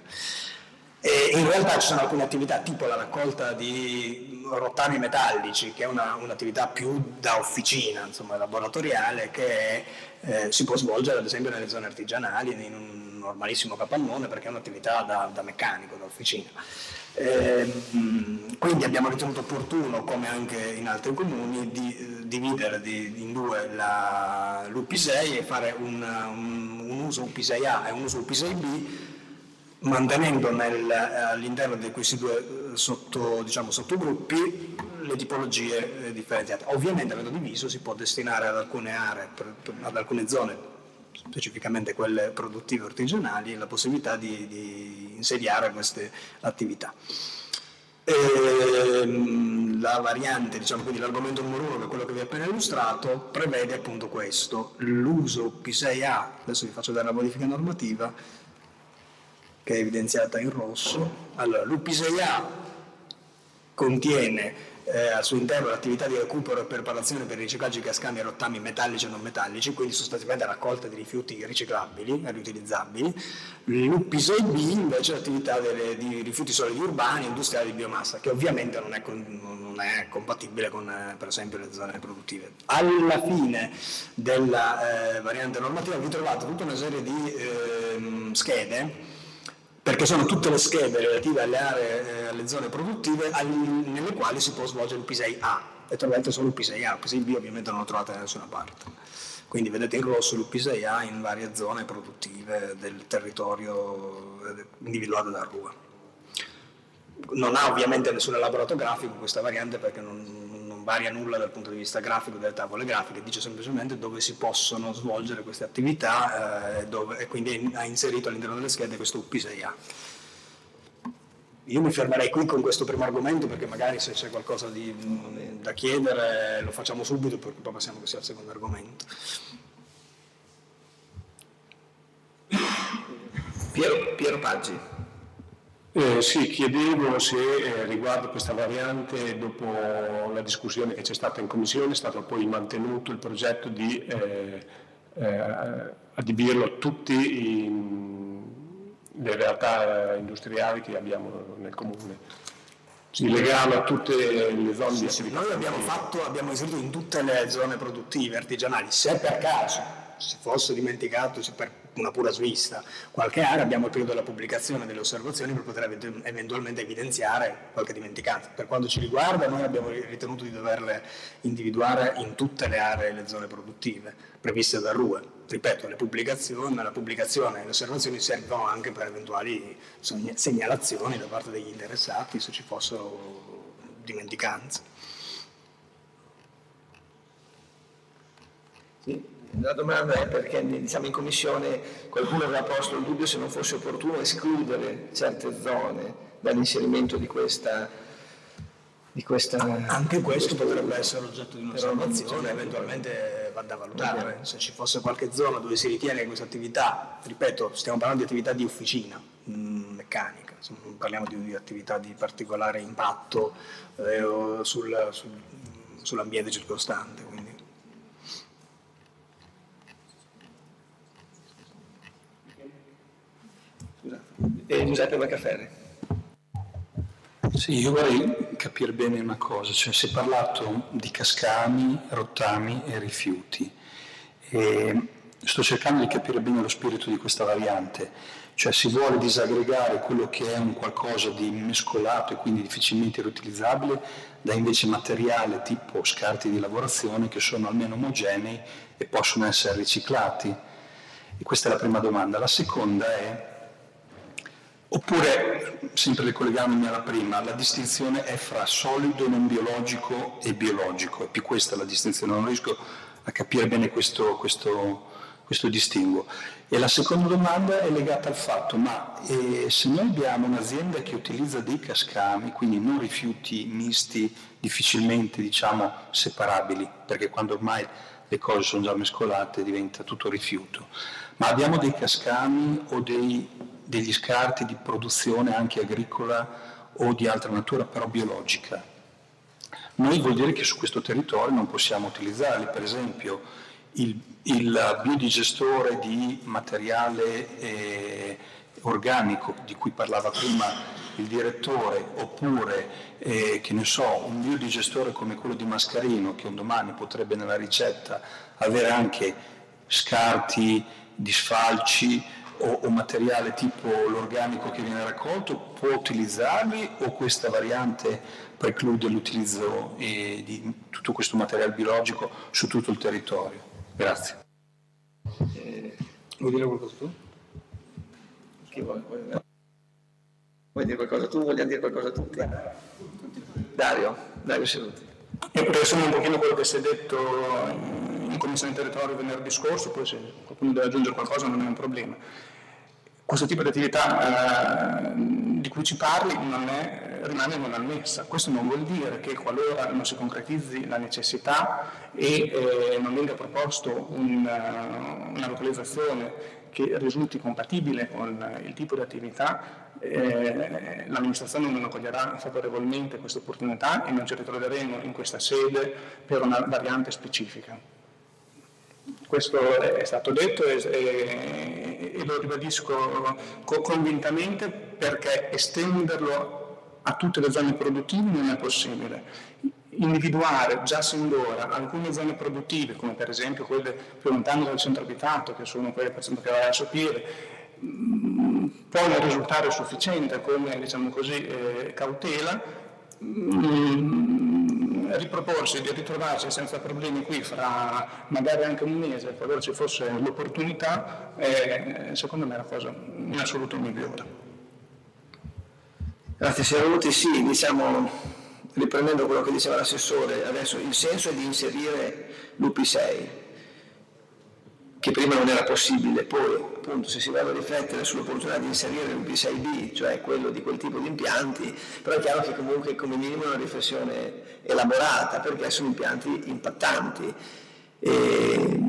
E in realtà ci sono alcune attività tipo la raccolta di rottami metallici, che è una, un'attività più da officina, insomma laboratoriale, che è, eh, si può svolgere ad esempio nelle zone artigianali, in un normalissimo capannone, perché è un'attività da, da meccanico, da officina. Eh, quindi abbiamo ritenuto opportuno, come anche in altri comuni, di eh, dividere di, in due la, l'U P sei e fare un, un, un uso U P sei A e un uso U P sei B, mantenendo nel, all'interno di questi due sotto, diciamo, sottogruppi le tipologie eh, differenziate. Ovviamente, avendo diviso, si può destinare ad alcune aree, per, per, ad alcune zone, specificamente quelle produttive artigianali, la possibilità di, di insediare queste attività. E, la variante, diciamo, quindi l'argomento numero uno, che è quello che vi ho appena illustrato, prevede appunto questo, l'uso U P sei A, adesso vi faccio vedere la modifica normativa, che è evidenziata in rosso. Allora, l'U P sei A contiene eh, al suo interno l'attività di recupero e preparazione per il riciclaggio di cascami e rottami metallici e non metallici, quindi sostanzialmente raccolta di rifiuti riciclabili e riutilizzabili. L'U P sei B invece è l'attività delle, di rifiuti solidi urbani e industriali di biomassa, che ovviamente non è, con, non è compatibile con eh, per esempio le zone produttive. Alla fine della eh, variante normativa vi trovate tutta una serie di eh, schede, perché sono tutte le schede relative alle aree, eh, alle zone produttive al, nelle quali si può svolgere il U P sei A, e trovate solo il U P sei A, il U P sei B ovviamente non lo trovate da nessuna parte. Quindi vedete in rosso l'U P sei A in varie zone produttive del territorio individuato da Rue. Non ha ovviamente nessun elaborato grafico questa variante, perché non, non varia nulla dal punto di vista grafico delle tavole grafiche, dice semplicemente dove si possono svolgere queste attività eh, dove, e quindi ha inserito all'interno delle schede questo U P sei A. Io mi fermerei qui con questo primo argomento, perché magari se c'è qualcosa di, da chiedere lo facciamo subito, perché poi passiamo così al secondo argomento. Piero, Piero Paggi. Eh, sì, chiedevo se eh, riguardo questa variante, dopo la discussione che c'è stata in commissione, è stato poi mantenuto il progetto di eh, eh, adibirlo a tutte le realtà industriali che abbiamo nel comune. Si legano a tutte le zone di attività. Noi abbiamo fatto, abbiamo inserito in tutte le zone produttive artigianali, se per caso si fosse dimenticato, se per una pura svista, qualche area, abbiamo il periodo della pubblicazione delle osservazioni per poter eventualmente evidenziare qualche dimenticanza. Per quanto ci riguarda, noi abbiamo ritenuto di doverle individuare in tutte le aree e le zone produttive previste da Rue. Ripeto, le pubblicazioni, la pubblicazione e le osservazioni servono anche per eventuali segnalazioni da parte degli interessati se ci fossero dimenticanze. Sì. La domanda è perché, diciamo, in commissione qualcuno aveva posto il dubbio se non fosse opportuno escludere certe zone dall'inserimento di questa, di questa anche questo di questo potrebbe essere oggetto di un'osservazione, eventualmente va da valutare. Se ci fosse qualche zona dove si ritiene che questa attività, ripeto, stiamo parlando di attività di officina mh, meccanica, non parliamo di, di attività di particolare impatto eh, sul, sul sull'ambiente circostante. Quindi. E Giuseppe Maccaferri. Sì, io vorrei capire bene una cosa, cioè si è parlato di cascami, rottami e rifiuti. E sto cercando di capire bene lo spirito di questa variante, cioè si vuole disaggregare quello che è un qualcosa di mescolato e quindi difficilmente riutilizzabile da invece materiale tipo scarti di lavorazione che sono almeno omogenei e possono essere riciclati. E questa è la prima domanda. La seconda è, oppure, sempre ricollegandomi alla prima, la distinzione è fra solido non biologico e biologico, è più questa la distinzione, non riesco a capire bene questo, questo, questo distinguo. E la seconda domanda è legata al fatto, ma eh, se noi abbiamo un'azienda che utilizza dei cascami, quindi non rifiuti misti, difficilmente diciamo separabili, perché quando ormai le cose sono già mescolate diventa tutto rifiuto, ma abbiamo dei cascami o dei, degli scarti di produzione anche agricola o di altra natura, però biologica. Noi vuol dire che su questo territorio non possiamo utilizzarli, per esempio il, il biodigestore di materiale eh, organico di cui parlava prima il direttore, oppure eh, che ne so, un biodigestore come quello di Mascarino, che un domani potrebbe nella ricetta avere anche scarti di sfalci o, o materiale tipo l'organico che viene raccolto, può utilizzarli o questa variante preclude l'utilizzo eh, di tutto questo materiale biologico su tutto il territorio? Grazie. Eh, Vuoi dire qualcosa tu? chi vuoi? Vuoi dire qualcosa tu? Vogliamo dire qualcosa tutti? Dario, Dario Seduti. Io potrei assumere un pochino quello che si è detto in Commissione Territorio venerdì scorso, poi se qualcuno deve aggiungere qualcosa non è un problema. Questo tipo di attività eh, di cui ci parli non è, rimane non ammessa. Questo non vuol dire che qualora non si concretizzi la necessità e eh, non venga proposto un, una localizzazione che risulti compatibile con il tipo di attività, eh, l'amministrazione non accoglierà favorevolmente questa opportunità e non ci ritroveremo in questa sede per una variante specifica. Questo è stato detto e, e, e lo ribadisco convintamente, perché estenderlo a tutte le zone produttive non è possibile. Individuare già sin d'ora alcune zone produttive, come per esempio quelle più lontane dal centro abitato, che sono quelle per esempio che va a Sopiere, può non risultare sufficiente come, diciamo così, eh, cautela. Mm, riproporsi di ritrovarsi senza problemi qui fra magari anche un mese, qualora ci fosse l'opportunità, è secondo me la cosa in assoluto migliore. Grazie Seduti. Sì, diciamo, riprendendo quello che diceva l'assessore, adesso il senso è di inserire l'U P sei, che prima non era possibile, poi appunto se si va a riflettere sull'opportunità di inserire l'U P sei B, cioè quello di quel tipo di impianti, però è chiaro che comunque come minimo è una riflessione elaborata, perché sono impianti impattanti. E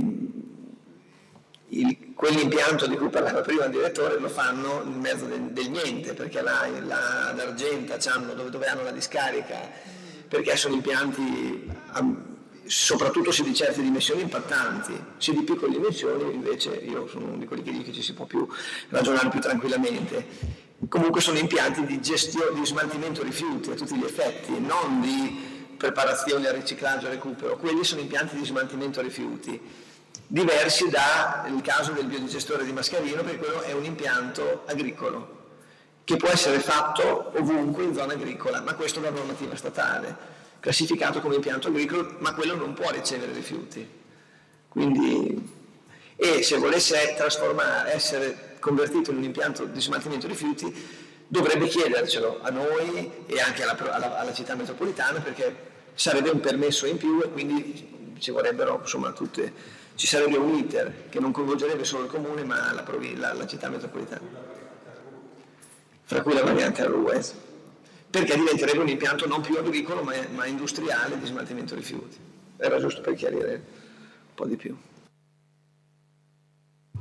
il, quell'impianto di cui parlava prima il direttore lo fanno in mezzo del, del niente, perché là, là ad Argenta c'hanno, dove, dove hanno la discarica, perché sono impianti soprattutto se di certe dimensioni impattanti, se di piccole dimensioni invece io sono uno di quelli che dice che ci si può più ragionare più tranquillamente. Comunque sono impianti di gestione, di smaltimento rifiuti a tutti gli effetti, non di preparazione al riciclaggio e recupero. Quelli sono impianti di smaltimento rifiuti, diversi dal caso del biodigestore di Mascarino, perché quello è un impianto agricolo che può essere fatto ovunque in zona agricola, ma questo è una normativa statale, classificato come impianto agricolo, ma quello non può ricevere rifiuti. Quindi, e se volesse trasformare, essere convertito in un impianto di smaltimento rifiuti, dovrebbe chiedercelo a noi e anche alla, alla, alla città metropolitana, perché sarebbe un permesso in più e quindi ci vorrebbero, insomma, tutte, ci sarebbe un iter che non coinvolgerebbe solo il comune ma la, la, la città metropolitana, fra cui la variante R U E, perché diventerebbe un impianto non più agricolo ma, ma industriale di smaltimento rifiuti. Era giusto per chiarire un po' di più.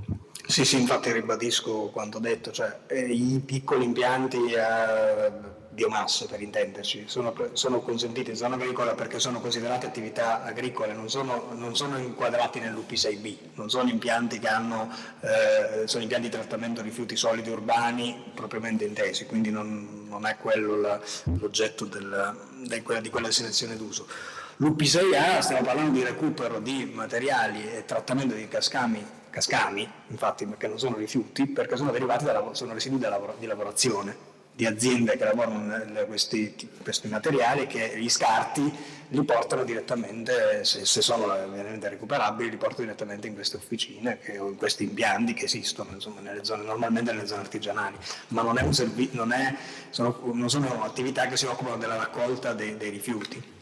Sì, sì, infatti ribadisco quanto detto, cioè eh, i piccoli impianti a biomasse, per intenderci, sono, sono consentiti in zona agricola perché sono considerate attività agricole, non sono, non sono inquadrati nell'U P sei B, non sono impianti che hanno, eh, sono impianti di trattamento rifiuti solidi urbani propriamente intesi, quindi non, non è quello la, l'oggetto del, del, quella, di quella designazione d'uso. L'U P sei A stiamo parlando di recupero di materiali e trattamento di cascami, cascami, infatti, perché non sono rifiuti, perché sono derivati da, sono residui da lavoro, di lavorazione di aziende che lavorano questi, questi materiali, che gli scarti li portano direttamente, se, se sono veramente recuperabili, li portano direttamente in queste officine che, o in questi impianti che esistono, insomma, nelle zone, normalmente nelle zone artigianali, ma non, è un servi- non, è, sono, non sono attività che si occupano della raccolta dei, dei rifiuti.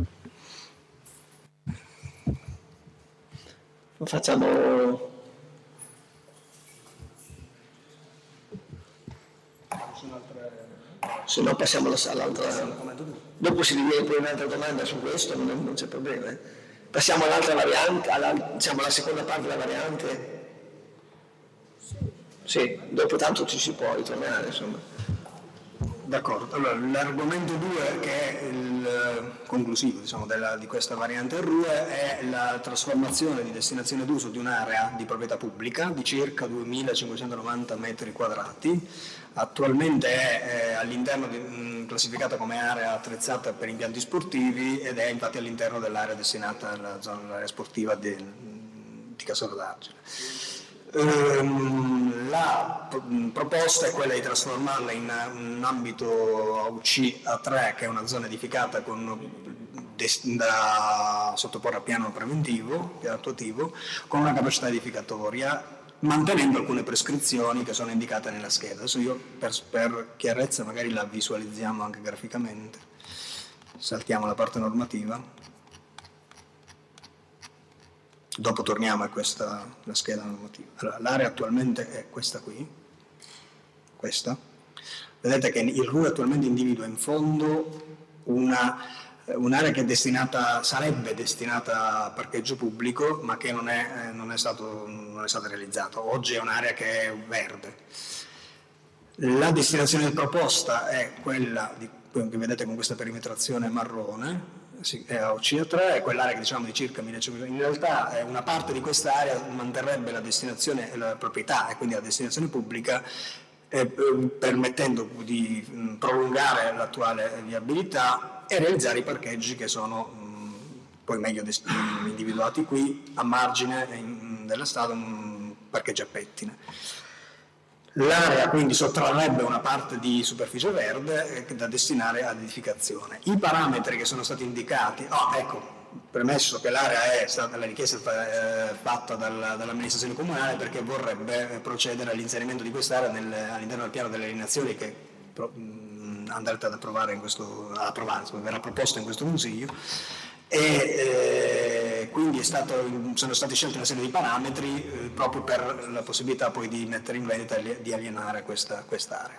Facciamo... Se no passiamo all'altra. Dopo si divide poi un'altra domanda su questo, non, è, non c'è problema. Eh. Passiamo all'altra variante, alla, diciamo alla seconda parte della variante. Sì, dopo tanto ci si può ritornare, insomma. D'accordo, allora l'argomento due, che è il conclusivo, diciamo, della, di questa variante R U E, è la trasformazione di destinazione d'uso di un'area di proprietà pubblica di circa duemilacinquecentonovanta metri quadrati. Attualmente è, è all'interno di, mh, classificata come area attrezzata per impianti sportivi ed è infatti all'interno dell'area destinata alla zona all'area sportiva di, di Cassano d'Argine. Ehm, la proposta è quella di trasformarla in un ambito A U C A tre, che è una zona edificata con, da sottoporre a piano preventivo, piano attuativo, con una capacità edificatoria, mantenendo alcune prescrizioni che sono indicate nella scheda. Adesso io per, per chiarezza magari la visualizziamo anche graficamente. Saltiamo la parte normativa. Dopo torniamo a questa la scheda normativa. Allora, l'area attualmente è questa qui, questa. Vedete che il R U E attualmente individua in fondo una, un'area che è destinata, sarebbe destinata a parcheggio pubblico, ma che non è, non è, stato, non è stata realizzata. Oggi è un'area che è verde. La destinazione proposta è quella di, che vedete con questa perimetrazione marrone, è A U C A tre, è quell'area che diciamo di circa millecinquecento. In realtà una parte di questa area manterrebbe la destinazione, la proprietà e quindi la destinazione pubblica, eh, permettendo di mh, prolungare l'attuale viabilità e realizzare i parcheggi che sono mh, poi meglio individuati qui a margine in, della strada, un parcheggio a pettine. L'area quindi sottrarrebbe una parte di superficie verde da destinare ad edificazione. I parametri che sono stati indicati, oh, ecco, premesso che l'area è stata, la richiesta è stata fatta dal, dall'amministrazione comunale perché vorrebbe procedere all'inserimento di quest'area all'interno del piano delle alienazioni che pro, mh, andrete ad approvare in questo, ad approvare, insomma, verrà proposto in questo Consiglio. E eh, quindi è stato, sono stati scelti una serie di parametri eh, proprio per la possibilità poi di mettere in vendita e di alienare questa quest'area.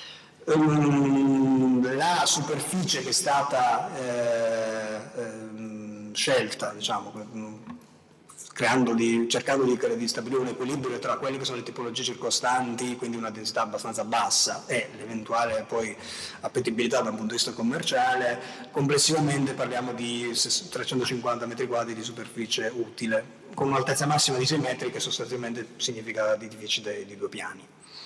Um, la superficie che è stata eh, eh, scelta, diciamo, creando di, cercando di, di stabilire un equilibrio tra quelle che sono le tipologie circostanti, quindi una densità abbastanza bassa, e l'eventuale poi appetibilità da un punto di vista commerciale, complessivamente parliamo di trecentocinquanta metri quadri di superficie utile, con un'altezza massima di sei metri, che sostanzialmente significa di edifici di, di due piani,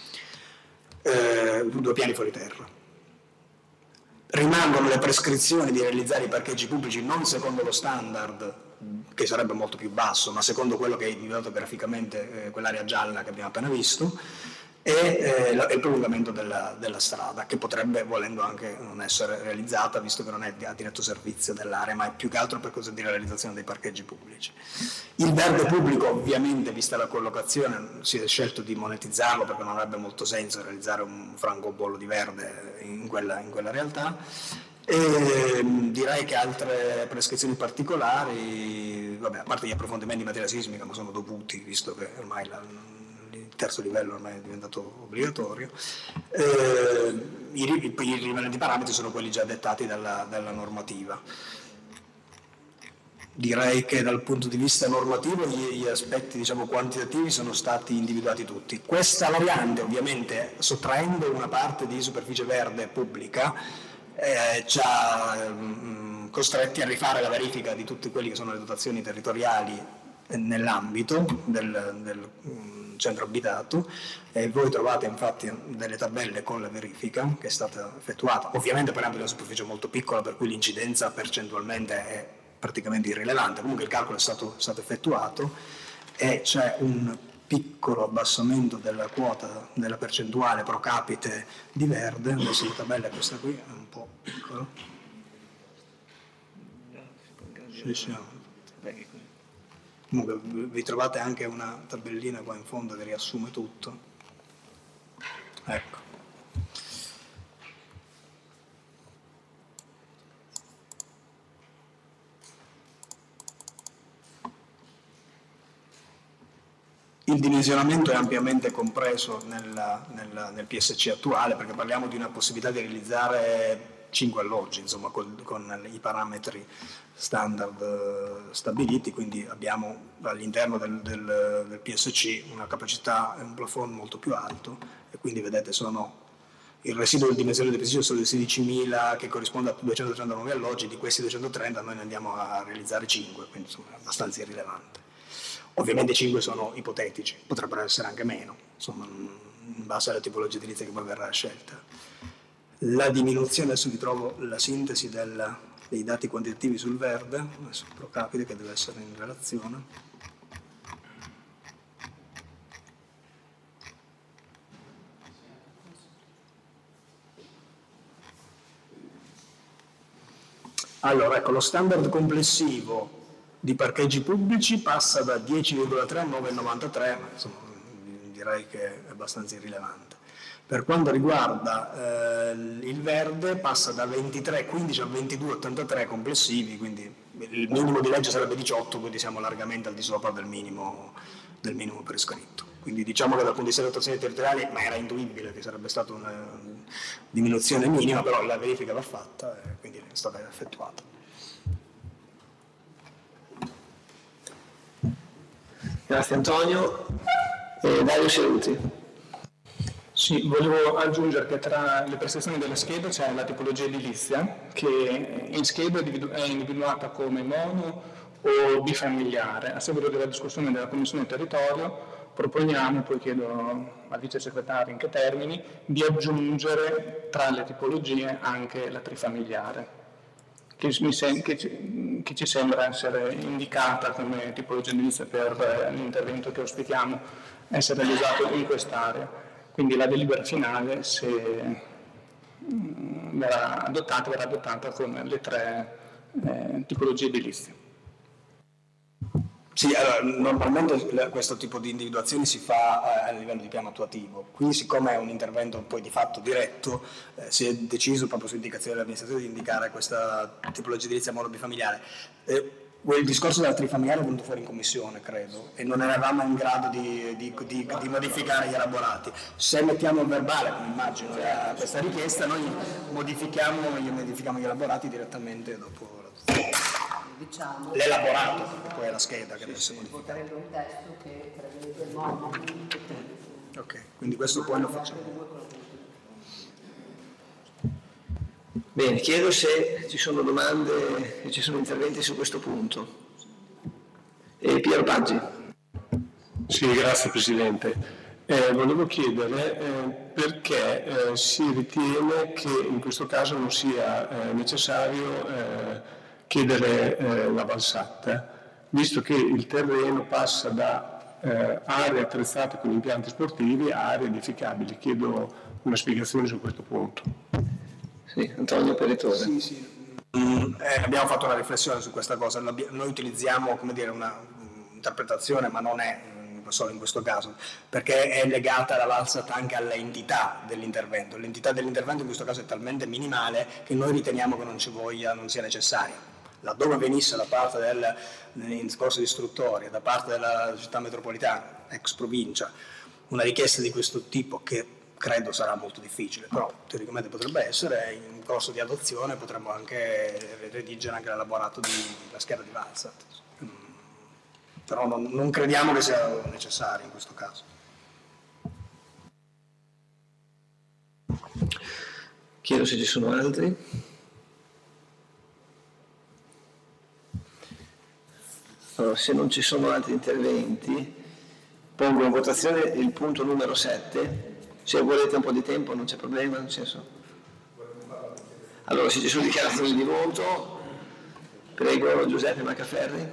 eh, due piani fuori terra. Rimangono le prescrizioni di realizzare i parcheggi pubblici non secondo lo standard, che sarebbe molto più basso, ma secondo quello che è individuato graficamente, eh, quell'area gialla che abbiamo appena visto, e eh, il prolungamento della, della strada, che potrebbe, volendo, anche non essere realizzata, visto che non è a diretto servizio dell'area, ma è più che altro per cosa di realizzazione dei parcheggi pubblici. Il verde pubblico, ovviamente, vista la collocazione, si è scelto di monetizzarlo perché non avrebbe molto senso realizzare un francobollo di verde in quella, in quella realtà. E direi che altre prescrizioni particolari, vabbè, a parte gli approfondimenti in materia sismica, ma sono dovuti, visto che ormai la, il terzo livello ormai è diventato obbligatorio, eh, i, i, i rimanenti parametri sono quelli già dettati dalla, dalla normativa. direi che dal punto di vista normativo gli, gli aspetti, diciamo, quantitativi sono stati individuati tutti. Questa variante, ovviamente, sottraendo una parte di superficie verde pubblica, eh, ci ha mh, costretti a rifare la verifica di tutte quelle che sono le dotazioni territoriali nell'ambito del, del mh, centro abitato, e voi trovate infatti delle tabelle con la verifica che è stata effettuata. Ovviamente parliamo di una superficie molto piccola, per cui l'incidenza percentualmente è praticamente irrilevante. Comunque il calcolo è stato, stato effettuato e c'è un piccolo abbassamento della quota, della percentuale pro capite di verde. Adesso la tabella è questa qui, è un po' piccola. Sì, sì. Comunque vi trovate anche una tabellina qua in fondo che riassume tutto. Ecco. Il dimensionamento è ampiamente compreso nella, nella, nel P S C attuale, perché parliamo di una possibilità di realizzare cinque alloggi, insomma, col, con i parametri standard stabiliti, quindi abbiamo all'interno del, del, del P S C una capacità e un plafond molto più alto, e quindi vedete sono il residuo del dimensionamento del P S C sono sedicimila, che corrisponde a duecentotrentanove alloggi. Di questi duecentotrenta noi ne andiamo a realizzare cinque, quindi insomma è abbastanza irrilevante. Ovviamente cinque sono ipotetici, potrebbero essere anche meno, insomma, in base alla tipologia edilizia che poi verrà scelta. La diminuzione, adesso vi trovo la sintesi del, dei dati quantitativi sul verde, adesso pro capite, che deve essere in relazione. Allora, ecco, lo standard complessivo di parcheggi pubblici passa da dieci virgola tre a nove virgola novantatré, ma insomma direi che è abbastanza irrilevante. Per quanto riguarda eh, il verde passa da ventitré virgola quindici a ventidue virgola ottantatré complessivi, quindi il minimo di legge sarebbe diciotto, quindi siamo largamente al di sopra del minimo, del minimo prescritto. Quindi diciamo che dal punto di vista delle dotazioni territoriali, ma era intuibile che sarebbe stata una diminuzione minima, però la verifica va fatta e quindi è stata effettuata. Grazie Antonio. E Dario Ceruti. Sì, volevo aggiungere che tra le prestazioni della scheda c'è la tipologia edilizia, che in scheda è individuata come mono o bifamiliare. A seguito della discussione della Commissione Territorio proponiamo, poi chiedo al vice segretario in che termini, di aggiungere tra le tipologie anche la trifamiliare, che, mi sem- che, ci, che ci sembra essere indicata come tipologia edilizia per l'intervento che auspichiamo essere realizzato in quest'area. Quindi la delibera finale, se mh, verrà adottata, verrà adottata con le tre eh, tipologie edilizie. Sì, allora, normalmente questo tipo di individuazioni si fa a livello di piano attuativo. Qui, siccome è un intervento poi di fatto diretto, eh, si è deciso proprio su indicazione dell'amministrazione di indicare questa tipologia edilizia monobifamiliare. Eh, il discorso della trifamiliare è venuto fuori in commissione, credo, e non eravamo in grado di, di, di, di modificare gli elaborati. Se mettiamo il verbale, come immagino, a questa richiesta, noi modifichiamo, modifichiamo gli elaborati direttamente dopo diciamo, l'elaborato, poi è la scheda che deve essere modificata. voterebbe un testo che prevede mono. Ok, quindi questo poi lo facciamo. Bene, chiedo se ci sono domande e ci sono interventi su questo punto. E Piero Paggi. Sì, grazie Presidente. Eh, volevo chiedere eh, perché eh, si ritiene che in questo caso non sia eh, necessario eh, chiedere eh, la valsata, visto che il terreno passa da eh, aree attrezzate con impianti sportivi a aree edificabili. Chiedo una spiegazione su questo punto. Sì, Antonio Peritore. Sì, sì. Mm, eh, abbiamo fatto una riflessione su questa cosa. Noi utilizziamo, come dire, una um, interpretazione, ma non è um, solo in questo caso, perché è legata la valsata anche all'entità dell'intervento. L'entità dell'intervento in questo caso è talmente minimale che noi riteniamo che non ci voglia, non sia necessaria. Laddove venisse da parte del in corso di istruttoria, da parte della città metropolitana, ex provincia, una richiesta di questo tipo che credo sarà molto difficile, però teoricamente potrebbe essere, in corso di adozione potremmo anche redigere anche l'elaborato della scheda di Valsat. Mm, però non, non crediamo che sia necessario in questo caso. Chiedo se ci sono altri. Allora, se non ci sono altri interventi, pongo in votazione il punto numero sette. Se volete un po' di tempo non c'è problema, nel senso. Allora, se ci sono dichiarazioni di voto, prego Giuseppe Maccaferri.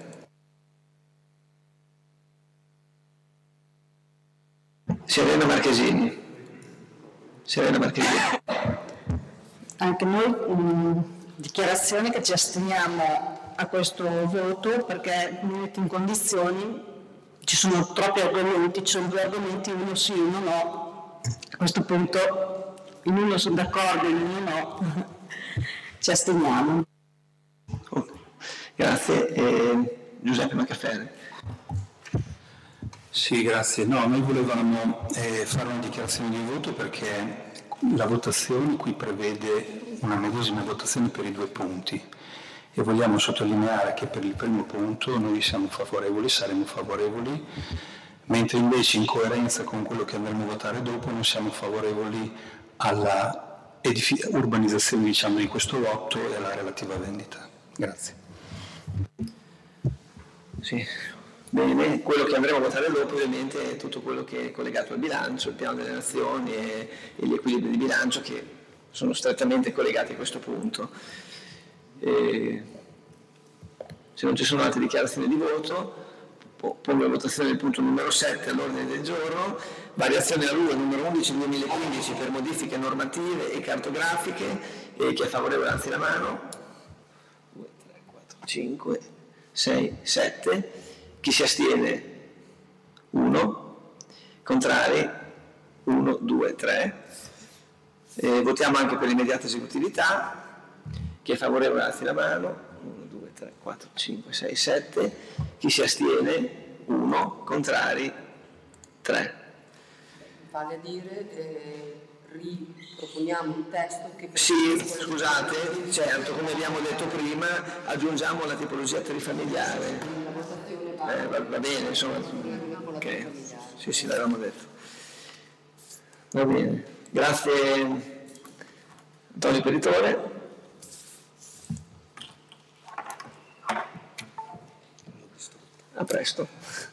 Serena Marchesini. Serena Marchesini. Anche noi mh, dichiarazione che ci asteniamo a questo voto perché mi mette in condizioni, ci sono troppi argomenti, ci sono due argomenti, uno sì, uno no. A questo punto in uno sono d'accordo, in uno no. Ci asteniamo. Oh, grazie. Eh, Giuseppe Maccaferri. Sì, grazie. No, noi volevamo eh, fare una dichiarazione di voto perché la votazione qui prevede una medesima votazione per i due punti e vogliamo sottolineare che per il primo punto noi siamo favorevoli, saremo favorevoli, mentre invece in coerenza con quello che andremo a votare dopo non siamo favorevoli alla edifi- urbanizzazione diciamo, di questo lotto e alla relativa vendita. Grazie. Sì. Bene, quello che andremo a votare dopo ovviamente è tutto quello che è collegato al bilancio, il piano delle nazioni e, e gli equilibri di bilancio che sono strettamente collegati a questo punto. E, se non ci sono altre dichiarazioni di voto, pongo in votazione il punto numero sette all'ordine del giorno, variazione a R U E numero undici duemilaquindici per modifiche normative e cartografiche, e chi è favorevole alzi la mano. due, tre, quattro, cinque, sei, sette. Chi si astiene? uno. Contrari? uno, due, tre. Eh, votiamo anche per l'immediata esecutività. Chi è favorevole alzi la mano. uno, due, tre, quattro, cinque, sei, sette. Chi si astiene? uno. Contrari? tre. Vale a dire, eh, riproponiamo un testo che... Sì, scusate, certo, come abbiamo detto prima, aggiungiamo la tipologia trifamiliare. Eh, va, va bene, insomma. Ok, sì, sì, l'avevamo detto. Va bene, grazie Antonio Peritore. A presto.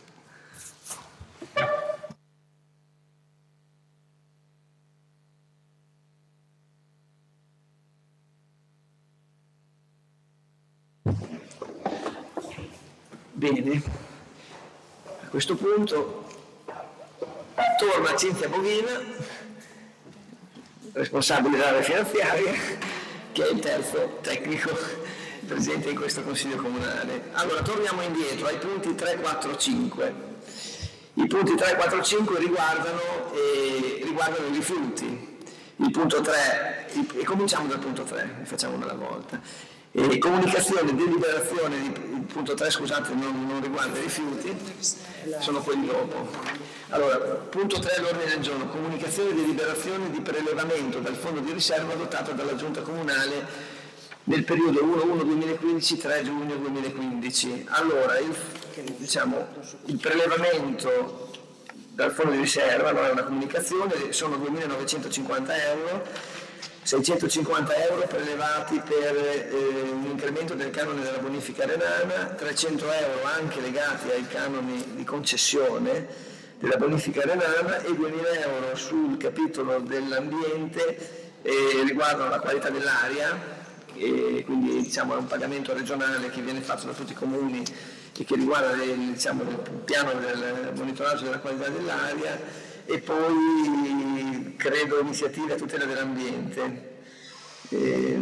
Bene, a questo punto torna Cinzia Boghina, responsabile dell'area finanziaria, che è il terzo tecnico presente in questo Consiglio Comunale. Allora, torniamo indietro ai punti tre, quattro, cinque. I punti tre, quattro, cinque riguardano, eh, riguardano i rifiuti. Il punto tre, e cominciamo dal punto tre, ne facciamo una alla volta. E comunicazione, deliberazione, il punto tre scusate non, non riguarda i rifiuti, sono quelli dopo. Allora, punto tre all'ordine del giorno, comunicazione e deliberazione di prelevamento dal fondo di riserva adottato dalla Giunta Comunale nel periodo uno uno duemilaquindici tre giugno duemilaquindici. Allora, il, diciamo, il prelevamento dal fondo di riserva non è una comunicazione, sono duemilanovecentocinquanta euro, seicentocinquanta euro prelevati per eh, un incremento del canone della bonifica renana, trecento euro anche legati ai canoni di concessione della bonifica renana e duemila euro sul capitolo dell'ambiente eh, riguardano la qualità dell'aria, e quindi diciamo, è un pagamento regionale che viene fatto da tutti i comuni e che riguarda il, diciamo, il piano del monitoraggio della qualità dell'aria. E poi credo iniziative a tutela dell'ambiente. E,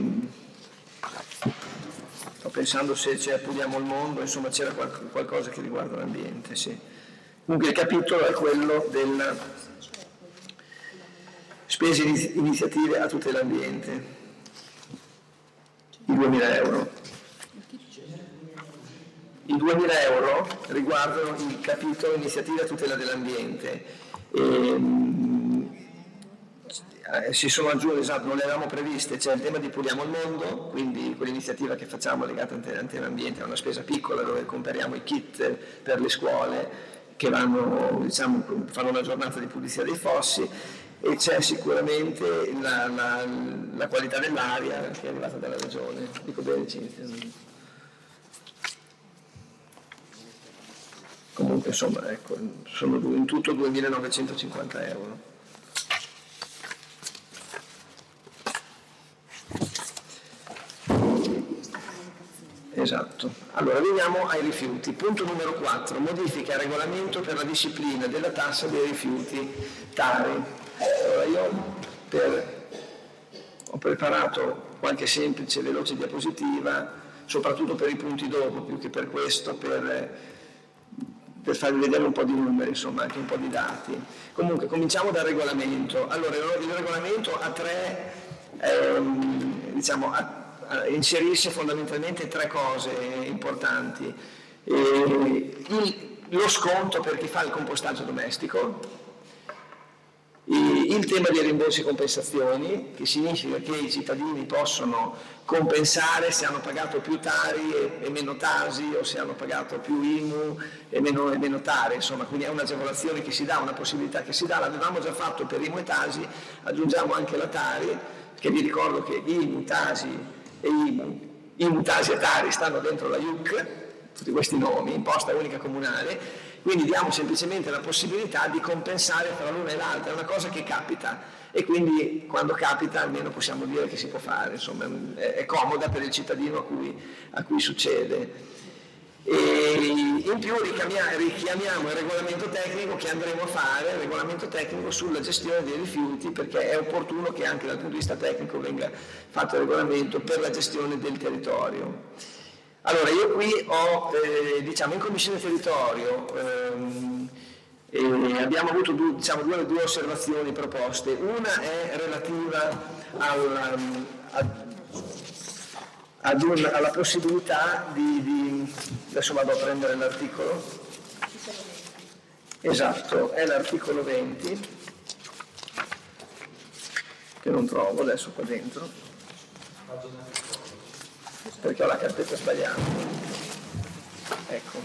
sto pensando se ci appudiamo il mondo, insomma c'era qual- qualcosa che riguarda l'ambiente, sì. Comunque il capitolo è quello della spese in- iniziative a tutela dell'ambiente, i duemila euro. I duemila euro riguardano il capitolo iniziative a tutela dell'ambiente. E, eh, si sono aggiunte, esatto, non le avevamo previste, c'è il tema di Puliamo il Mondo, quindi quell'iniziativa che facciamo legata all'ambiente, è una spesa piccola dove compriamo i kit per le scuole che vanno, diciamo, fanno una giornata di pulizia dei fossi, e c'è sicuramente la, la, la qualità dell'aria che è arrivata dalla regione. Dico bene, Cinzia? Comunque insomma, ecco, sono in tutto duemilanovecentocinquanta euro. Esatto. Allora veniamo ai rifiuti. Punto numero quattro, modifica il regolamento per la disciplina della tassa dei rifiuti Tari. Allora io per, ho preparato qualche semplice veloce diapositiva, soprattutto per i punti dopo, più che per questo, per, per farvi vedere un po' di numeri, insomma, anche un po' di dati. Comunque cominciamo dal regolamento. Allora il regolamento ha tre, ehm, diciamo, ha, inserisce fondamentalmente tre cose importanti. E il, lo sconto per chi fa il compostaggio domestico, il tema dei rimborsi e compensazioni, che significa che i cittadini possono compensare se hanno pagato più Tari e, e meno Tasi, o se hanno pagato più I M U e meno, e meno Tari, insomma, quindi è un'agevolazione che si dà, una possibilità che si dà. L'avevamo già fatto per I M U e Tasi, aggiungiamo anche la Tari, che vi ricordo che I M U, Tasi e I M U, I M U, Tasi e Tari stanno dentro la I U C, tutti questi nomi, imposta unica comunale. Quindi diamo semplicemente la possibilità di compensare tra l'una e l'altra, è una cosa che capita, e quindi quando capita almeno possiamo dire che si può fare, insomma è comoda per il cittadino a cui, a cui succede. E in più richiamiamo il regolamento tecnico che andremo a fare, il regolamento tecnico sulla gestione dei rifiuti, perché è opportuno che anche dal punto di vista tecnico venga fatto il regolamento per la gestione del territorio. Allora, io qui ho, eh, diciamo, in Commissione Territorio ehm, eh, abbiamo avuto due, diciamo, due, due osservazioni proposte. Una è relativa al, ad, ad un, alla possibilità di, di... Adesso vado a prendere l'articolo. Esatto, è l'articolo venti, che non trovo adesso qua dentro, perché ho la cartetta sbagliata. Ecco.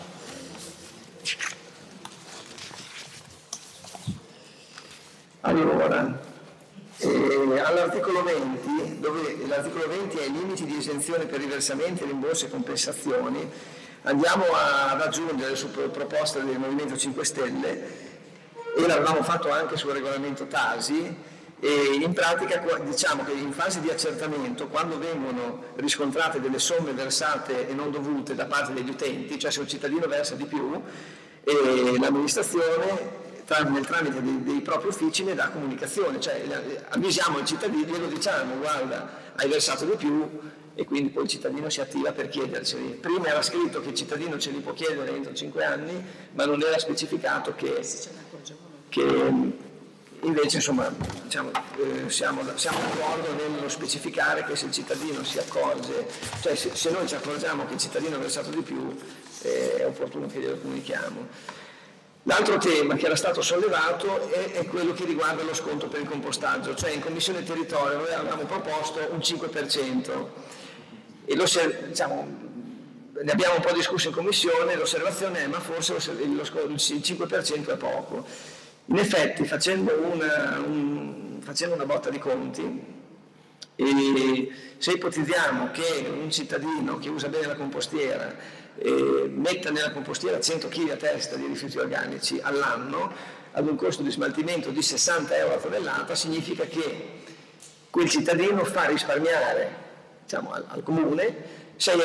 Allora, eh, all'articolo venti, dove l'articolo venti è i limiti di esenzione per riversamenti, rimborsi e compensazioni, andiamo a, ad aggiungere su proposta del Movimento cinque Stelle, e l'avevamo fatto anche sul regolamento Tasi. E in pratica diciamo che in fase di accertamento, quando vengono riscontrate delle somme versate e non dovute da parte degli utenti, cioè se un cittadino versa di più, eh, l'amministrazione nel tramite dei, dei propri uffici ne dà comunicazione, cioè avvisiamo il cittadino, glielo diciamo, guarda, hai versato di più, e quindi poi il cittadino si attiva per chiederceli. Prima era scritto che il cittadino ce li può chiedere entro cinque anni, ma non era specificato che, che invece insomma, diciamo, eh, siamo, siamo d'accordo nello specificare che se il cittadino si accorge, cioè se, se noi ci accorgiamo che il cittadino ha versato di più, eh, è opportuno che glielo comunichiamo. L'altro tema che era stato sollevato è, è quello che riguarda lo sconto per il compostaggio, cioè in Commissione Territorio noi avevamo proposto un cinque per cento, e lo, diciamo, ne abbiamo un po' discusso in Commissione, l'osservazione è ma forse lo, lo, il cinque per cento è poco. In effetti, facendo una, un, facendo una botta di conti, e se ipotizziamo che un cittadino che usa bene la compostiera eh, metta nella compostiera cento chili a testa di rifiuti organici all'anno, ad un costo di smaltimento di sessanta euro a tonnellata, significa che quel cittadino fa risparmiare, diciamo, al, al comune sei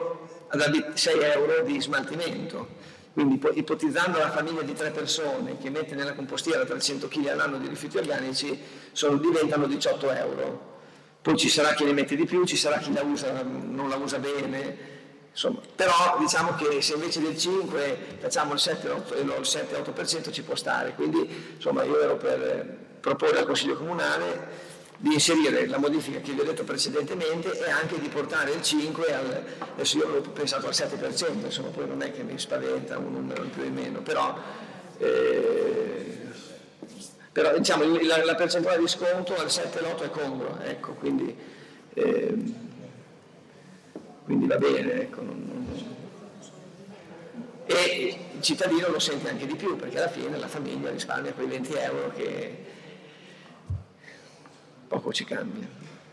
euro di smaltimento. Quindi ipotizzando la famiglia di tre persone che mette nella compostiera trecento chili all'anno di rifiuti organici, sono, diventano diciotto euro. Poi ci sarà chi ne mette di più, ci sarà chi la usa, non la usa bene, insomma. Però diciamo che se invece del cinque facciamo il sette otto per cento ci può stare. Quindi insomma io ero per proporre al Consiglio Comunale di inserire la modifica che vi ho detto precedentemente, e anche di portare il cinque al, adesso io avevo pensato al sette per cento, insomma poi non è che mi spaventa un numero in più o in meno, però, eh, però diciamo la, la percentuale di sconto al sette l'otto è congrua, ecco, quindi, eh, quindi va bene, ecco, non, non... e il cittadino lo sente anche di più, perché alla fine la famiglia risparmia quei venti euro che poco ci cambia.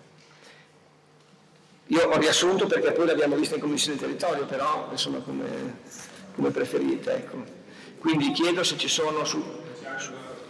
Io ho riassunto perché poi l'abbiamo visto in Commissione Territorio, però insomma come, come preferite, ecco. Quindi chiedo se ci sono su, su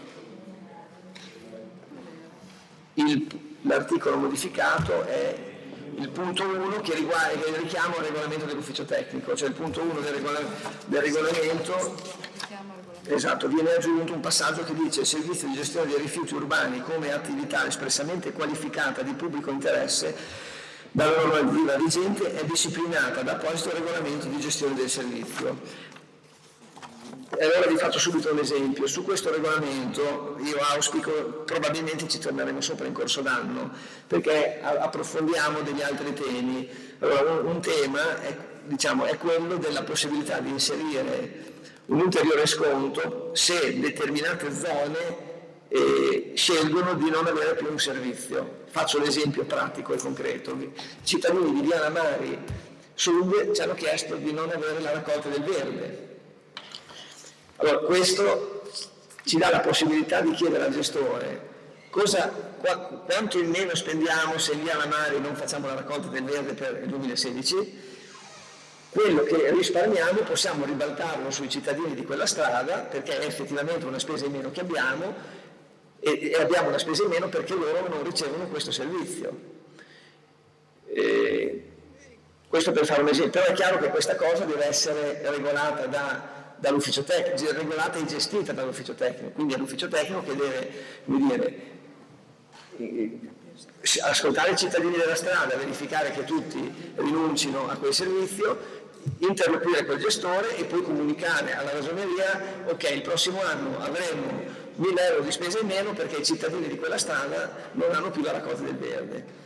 l'articolo modificato è il punto uno che riguarda che richiama il regolamento dell'ufficio tecnico, cioè il punto uno del, regola, del regolamento, esatto, viene aggiunto un passaggio che dice: il servizio di gestione dei rifiuti urbani come attività espressamente qualificata di pubblico interesse dalla normativa vigente è disciplinata da apposito regolamento di gestione del servizio. E allora vi faccio subito un esempio. Su questo regolamento io auspico, probabilmente ci torneremo sopra in corso d'anno, perché approfondiamo degli altri temi. Allora, un, un tema è, diciamo, è quello della possibilità di inserire un ulteriore sconto se determinate zone eh, scelgono di non avere più un servizio. Faccio l'esempio pratico e concreto. I cittadini di Via Lamari Sud ci hanno chiesto di non avere la raccolta del verde. Allora, questo ci dà la possibilità di chiedere al gestore cosa, qua, quanto in meno spendiamo se in Via Lamari non facciamo la raccolta del verde per il duemilasedici, quello che risparmiamo possiamo ribaltarlo sui cittadini di quella strada, perché è effettivamente una spesa in meno che abbiamo, e, e abbiamo una spesa in meno perché loro non ricevono questo servizio. E questo per fare un esempio, però è chiaro che questa cosa deve essere regolata da dall'ufficio tecnico, regolata e gestita dall'ufficio tecnico, quindi è l'ufficio tecnico che deve, come dire, ascoltare i cittadini della strada, verificare che tutti rinuncino a quel servizio, interloquire col gestore e poi comunicare alla ragioneria: ok, il prossimo anno avremo mille euro di spesa in meno perché i cittadini di quella strada non hanno più la raccolta del verde.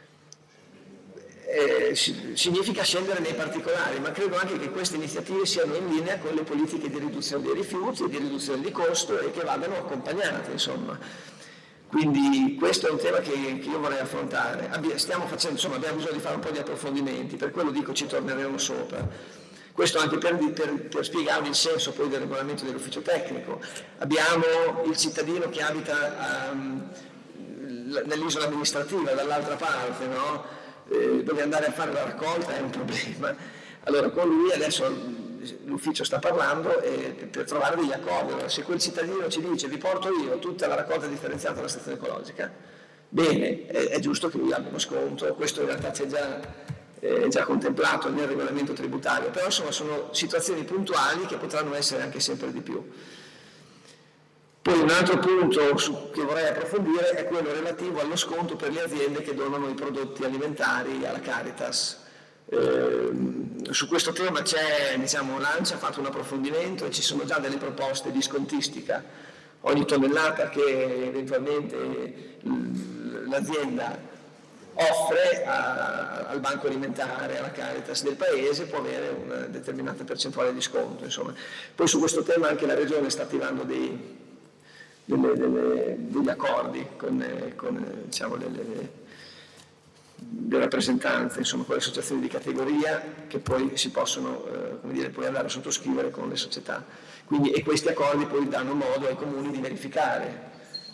Eh, significa scendere nei particolari, ma credo anche che queste iniziative siano in linea con le politiche di riduzione dei rifiuti e di riduzione di costo e che vadano accompagnate, insomma. Quindi questo è un tema che, che io vorrei affrontare. Abbi- stiamo facendo, insomma, abbiamo bisogno di fare un po' di approfondimenti, per quello dico ci torneremo sopra. Questo anche per, per, per spiegarvi il senso poi del regolamento dell'ufficio tecnico. Abbiamo il cittadino che abita um, nell'isola amministrativa, dall'altra parte, no? Eh, dove andare a fare la raccolta è un problema. Allora con lui adesso l'ufficio sta parlando eh, per trovare degli accordi. Allora, se quel cittadino ci dice: vi porto io tutta la raccolta differenziata alla stazione ecologica, bene, è, è giusto che lui abbia uno sconto, questo in realtà c'è già, eh, già contemplato nel regolamento tributario, però insomma sono situazioni puntuali che potranno essere anche sempre di più. Poi un altro punto su, che vorrei approfondire è quello relativo allo sconto per le aziende che donano i prodotti alimentari alla Caritas. Eh, su questo tema c'è, diciamo, Lancia ha fatto un approfondimento e ci sono già delle proposte di scontistica. Ogni tonnellata che eventualmente l'azienda offre a, al banco alimentare, alla Caritas del paese, può avere una determinata percentuale di sconto, insomma. Poi su questo tema anche la Regione sta attivando dei Delle, delle, degli accordi con, con diciamo, le, le, le rappresentanze, insomma, con le associazioni di categoria che poi si possono eh, come dire, poi andare a sottoscrivere con le società. Quindi, e questi accordi poi danno modo ai comuni di verificare.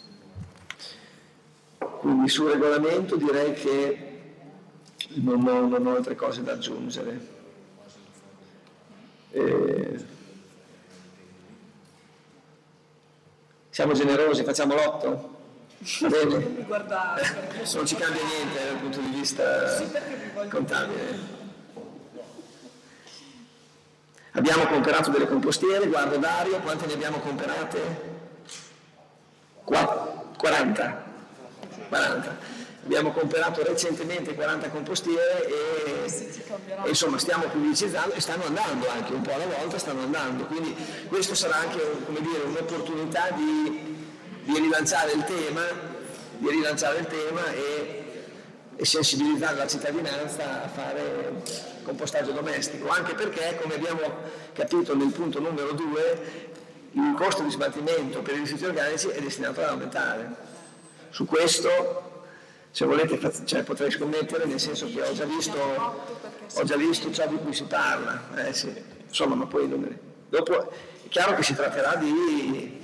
Quindi sul regolamento direi che non ho, non ho altre cose da aggiungere. Eh, Siamo generosi, facciamo l'otto? Bene? Non ci cambia niente dal punto di vista contabile. Abbiamo comperato delle compostiere, guardo Dario, quante ne abbiamo comperate? quaranta. quaranta. Abbiamo comperato recentemente quaranta compostiere e, e insomma stiamo pubblicizzando e stanno andando anche un po' alla volta, stanno andando, quindi questo sarà anche, come dire, un'opportunità di, di rilanciare il tema, di rilanciare il tema e, e sensibilizzare la cittadinanza a fare compostaggio domestico, anche perché, come abbiamo capito nel punto numero due, il costo di smaltimento per i rifiuti organici è destinato ad aumentare. Su questo, se volete, cioè, potrei scommettere, nel senso che ho già visto, ho già visto ciò di cui si parla, eh, sì. Insomma, ma poi i numeri. Dopo è chiaro che si tratterà di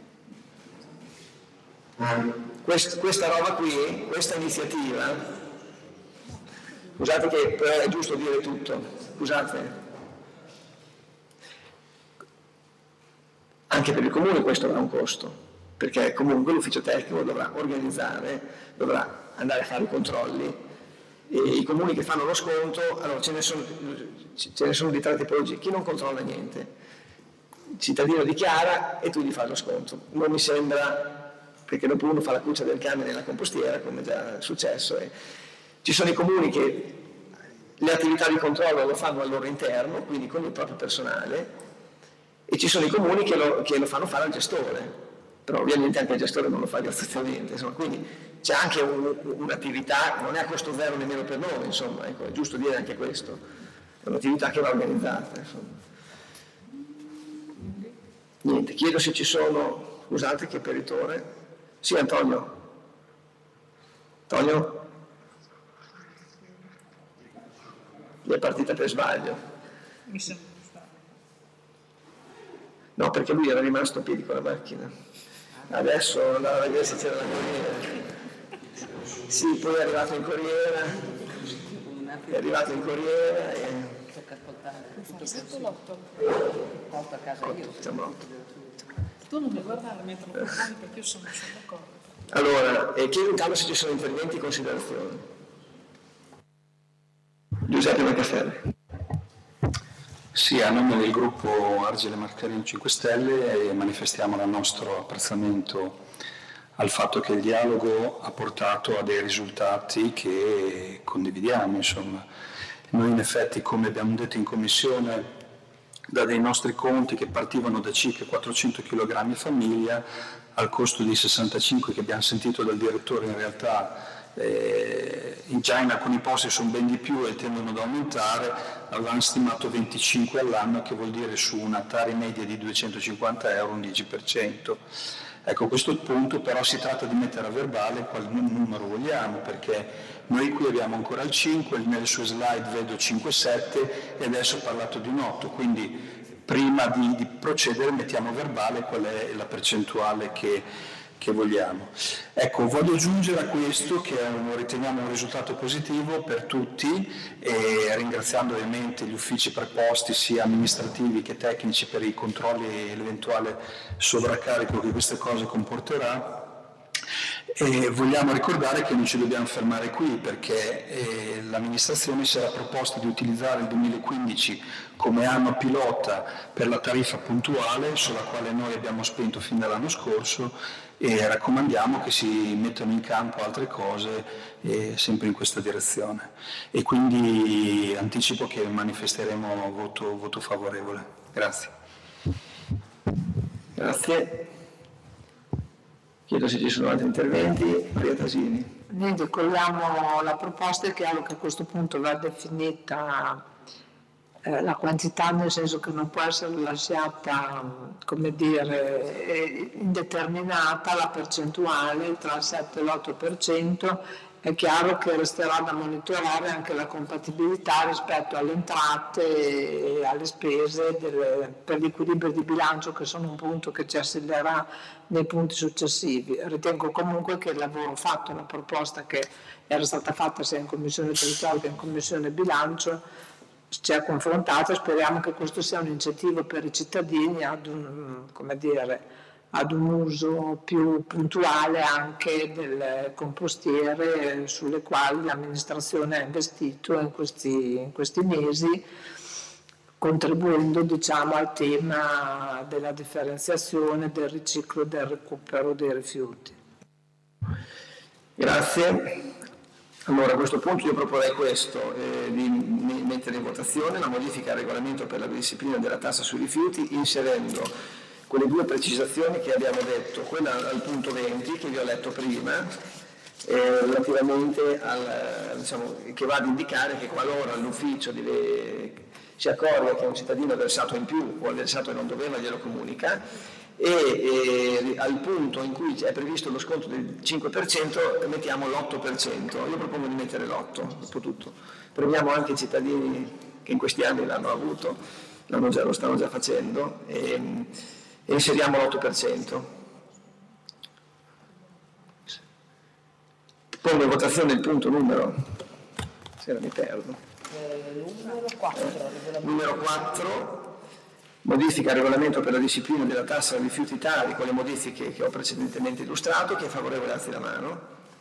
quest, questa roba qui, questa iniziativa, scusate che però è giusto dire tutto, scusate. Anche per il comune questo avrà un costo, perché comunque l'ufficio tecnico dovrà organizzare, dovrà andare a fare i controlli, e i comuni che fanno lo sconto, allora ce ne sono, ce ne sono di tre tipologie: chi non controlla niente, il cittadino dichiara e tu gli fai lo sconto. Non mi sembra, perché dopo uno fa la cuccia del cane nella compostiera, come è già successo. E ci sono i comuni che le attività di controllo lo fanno al loro interno, quindi con il proprio personale, e ci sono i comuni che lo, che lo fanno fare al gestore, però ovviamente anche il gestore non lo fa gratuitamente, insomma, quindi c'è anche un, un'attività, non è a costo zero nemmeno per noi, insomma, ecco, è giusto dire anche questo, è un'attività che va organizzata, insomma. Niente, chiedo se ci sono, scusate che peritore, sì Antonio, Antonio? Mi è partita per sbaglio. Mi sembra. No, perché lui era rimasto a piedi con la macchina. Adesso andava a vedere se c'era la corriera. Sì, poi è arrivato in corriera. È arrivato in corriera e... Tocca ascoltare. Porto a casa io. Tu non mi guardare mentre lo proponi perché io sono, sono d'accordo. Allora, eh, chiedo intanto se ci sono interventi e considerazioni. Giuseppe Maccaferri. Sì, a nome del gruppo Argile Marcarino cinque Stelle manifestiamo il nostro apprezzamento al fatto che il dialogo ha portato a dei risultati che condividiamo. Insomma, noi in effetti, come abbiamo detto in commissione, da dei nostri conti che partivano da circa quattrocento chilogrammi a famiglia al costo di sessantacinque che abbiamo sentito dal direttore, in realtà Eh, già in alcuni posti sono ben di più e tendono ad aumentare, avevamo stimato venticinque all'anno, che vuol dire su una Tari media di duecentocinquanta euro un dieci per cento. Ecco, a questo punto però si tratta di mettere a verbale qual numero vogliamo, perché noi qui abbiamo ancora il cinque, nelle sue slide vedo cinque sette e adesso ho parlato di un otto, quindi prima di, di procedere mettiamo a verbale qual è la percentuale che che vogliamo. Ecco, voglio aggiungere a questo che lo riteniamo un risultato positivo per tutti, e ringraziando ovviamente gli uffici preposti sia amministrativi che tecnici per i controlli e l'eventuale sovraccarico che queste cose comporterà. E vogliamo ricordare che non ci dobbiamo fermare qui, perché eh, l'amministrazione si era proposta di utilizzare il duemilaquindici come anno pilota per la tariffa puntuale, sulla quale noi abbiamo spento fin dall'anno scorso, e raccomandiamo che si mettano in campo altre cose eh, sempre in questa direzione. E quindi anticipo che manifesteremo voto, voto favorevole. Grazie. Grazie. Chiedo se ci sono altri interventi. Maria Tasini. Niente, cogliamo la proposta. È chiaro che a questo punto va definita eh, la quantità, nel senso che non può essere lasciata, come dire, eh, indeterminata la percentuale tra il sette e l'otto per cento. È chiaro che resterà da monitorare anche la compatibilità rispetto alle entrate e alle spese delle, per l'equilibrio di bilancio, che sono un punto che ci accelerà nei punti successivi. Ritengo comunque che il lavoro fatto, la proposta che era stata fatta sia in Commissione Territorio che in Commissione Bilancio, ci ha confrontato, e speriamo che questo sia un incentivo per i cittadini ad un, come dire, ad un uso più puntuale anche delle compostiere sulle quali l'amministrazione ha investito in questi, in questi mesi, contribuendo, diciamo, al tema della differenziazione, del riciclo e del recupero dei rifiuti. Grazie. Allora, a questo punto io proporrei questo, eh, di mettere in votazione la modifica al regolamento per la disciplina della tassa sui rifiuti, inserendo quelle due precisazioni che abbiamo detto, quella al punto venti che vi ho letto prima, eh, relativamente al, diciamo, che va ad indicare che qualora l'ufficio deve, si accorge che un cittadino ha versato in più o ha versato e non doveva, glielo comunica, e, e al punto in cui è previsto lo sconto del cinque per cento mettiamo l'otto per cento. Io propongo di mettere l'otto, dopo tutto. Premiamo anche i cittadini che in questi anni l'hanno avuto, l'hanno già, lo stanno già facendo, e, e inseriamo l'otto per cento. Pongo in votazione il punto numero, se non mi perdo. Eh, numero quattro. Eh, numero quattro, modifica il regolamento per la disciplina della tassa rifiuti tali con le modifiche che ho precedentemente illustrato. Chi è favorevole alzi la mano.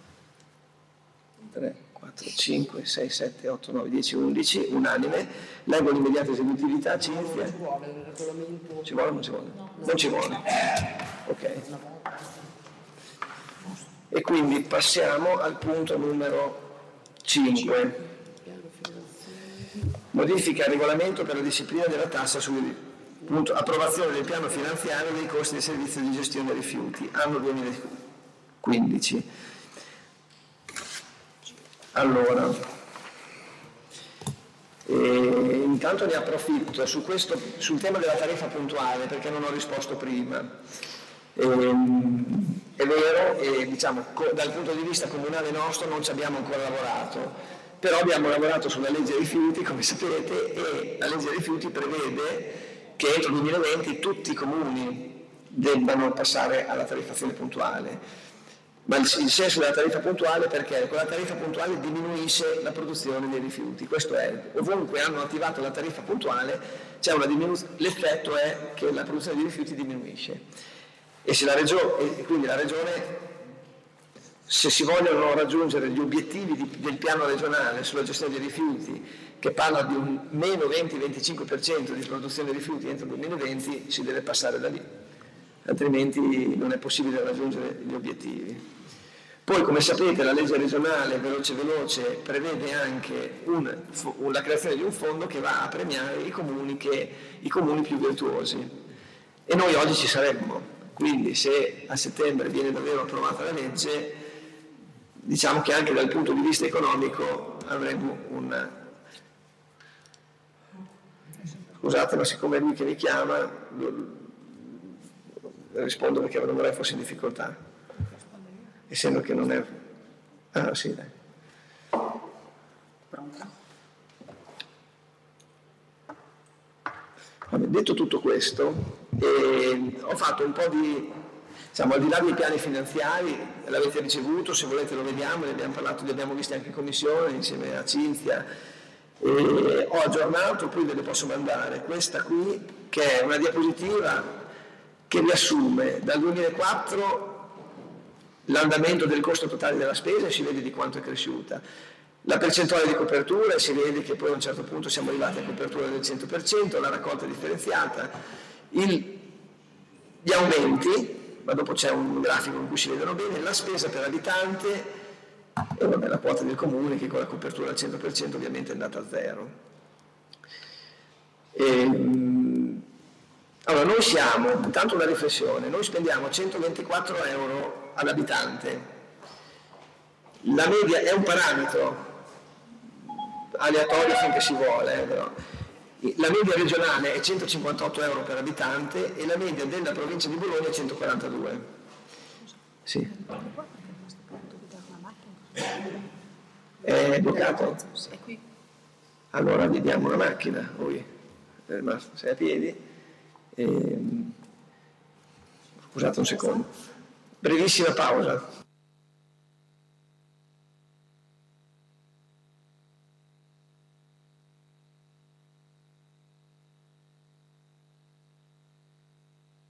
tre, quattro, cinque, sei, sette, otto, nove, dieci, undici, unanime. Leggo l'immediata esecutività, Cinzia. Ci vuole il regolamento? Ci vuole o non ci vuole? Non ci vuole. Ok. E quindi passiamo al punto numero cinque. Modifica il regolamento per la disciplina della tassa su punto, approvazione del piano finanziario dei costi del servizio di gestione dei rifiuti, anno duemilaquindici. Allora, e intanto ne approfitto su questo, sul tema della tariffa puntuale, perché non ho risposto prima. Ehm, è vero, e diciamo, dal punto di vista comunale nostro non ci abbiamo ancora lavorato, però abbiamo lavorato sulla legge rifiuti, come sapete, e la legge rifiuti prevede che entro il duemilaventi tutti i comuni debbano passare alla tariffazione puntuale. Ma il, il senso della tariffa puntuale perché con la tariffa puntuale diminuisce la produzione dei rifiuti. Questo è, ovunque hanno attivato la tariffa puntuale, c'è una diminuzione, l'effetto è che la produzione di rifiuti diminuisce. E, se la regione, e quindi la regione, se si vogliono raggiungere gli obiettivi di, del piano regionale sulla gestione dei rifiuti, che parla di un meno venti venticinque per cento di produzione di rifiuti entro il duemilaventi, si deve passare da lì, altrimenti non è possibile raggiungere gli obiettivi. Poi, come sapete, la legge regionale veloce veloce prevede anche un, la creazione di un fondo che va a premiare i comuni, che, i comuni più virtuosi. E noi oggi ci saremmo. Quindi se a settembre viene davvero approvata la legge, diciamo che anche dal punto di vista economico avremo un... Scusate, ma siccome è lui che mi chiama, rispondo perché non vorrei fosse in difficoltà, essendo che non è... Ah sì, dai. Vabbè, detto tutto questo, eh, ho fatto un po' di, diciamo, al di là dei piani finanziari, l'avete ricevuto, se volete lo vediamo, ne abbiamo parlato, li abbiamo visti anche in commissione insieme a Cinzia, eh, ho aggiornato, poi ve le posso mandare, questa qui che è una diapositiva che riassume dal duemilaquattro l'andamento del costo totale della spesa e si vede di quanto è cresciuta. La percentuale di copertura, si vede che poi a un certo punto siamo arrivati a copertura del cento per cento, la raccolta differenziata, il, gli aumenti, ma dopo c'è un grafico in cui si vedono bene, la spesa per abitante e vabbè, la quota del comune che con la copertura al cento per cento ovviamente è andata a zero. E, allora noi siamo, intanto una riflessione, noi spendiamo centoventiquattro euro all'abitante, la media è un parametro aleatorio finché si vuole, però. La media regionale è centocinquantotto euro per abitante e la media della provincia di Bologna è centoquarantadue. Sì. È bloccato? È qui. Allora gli diamo una macchina, voi. È rimasto, sei a piedi. E... Scusate un secondo. Brevissima pausa.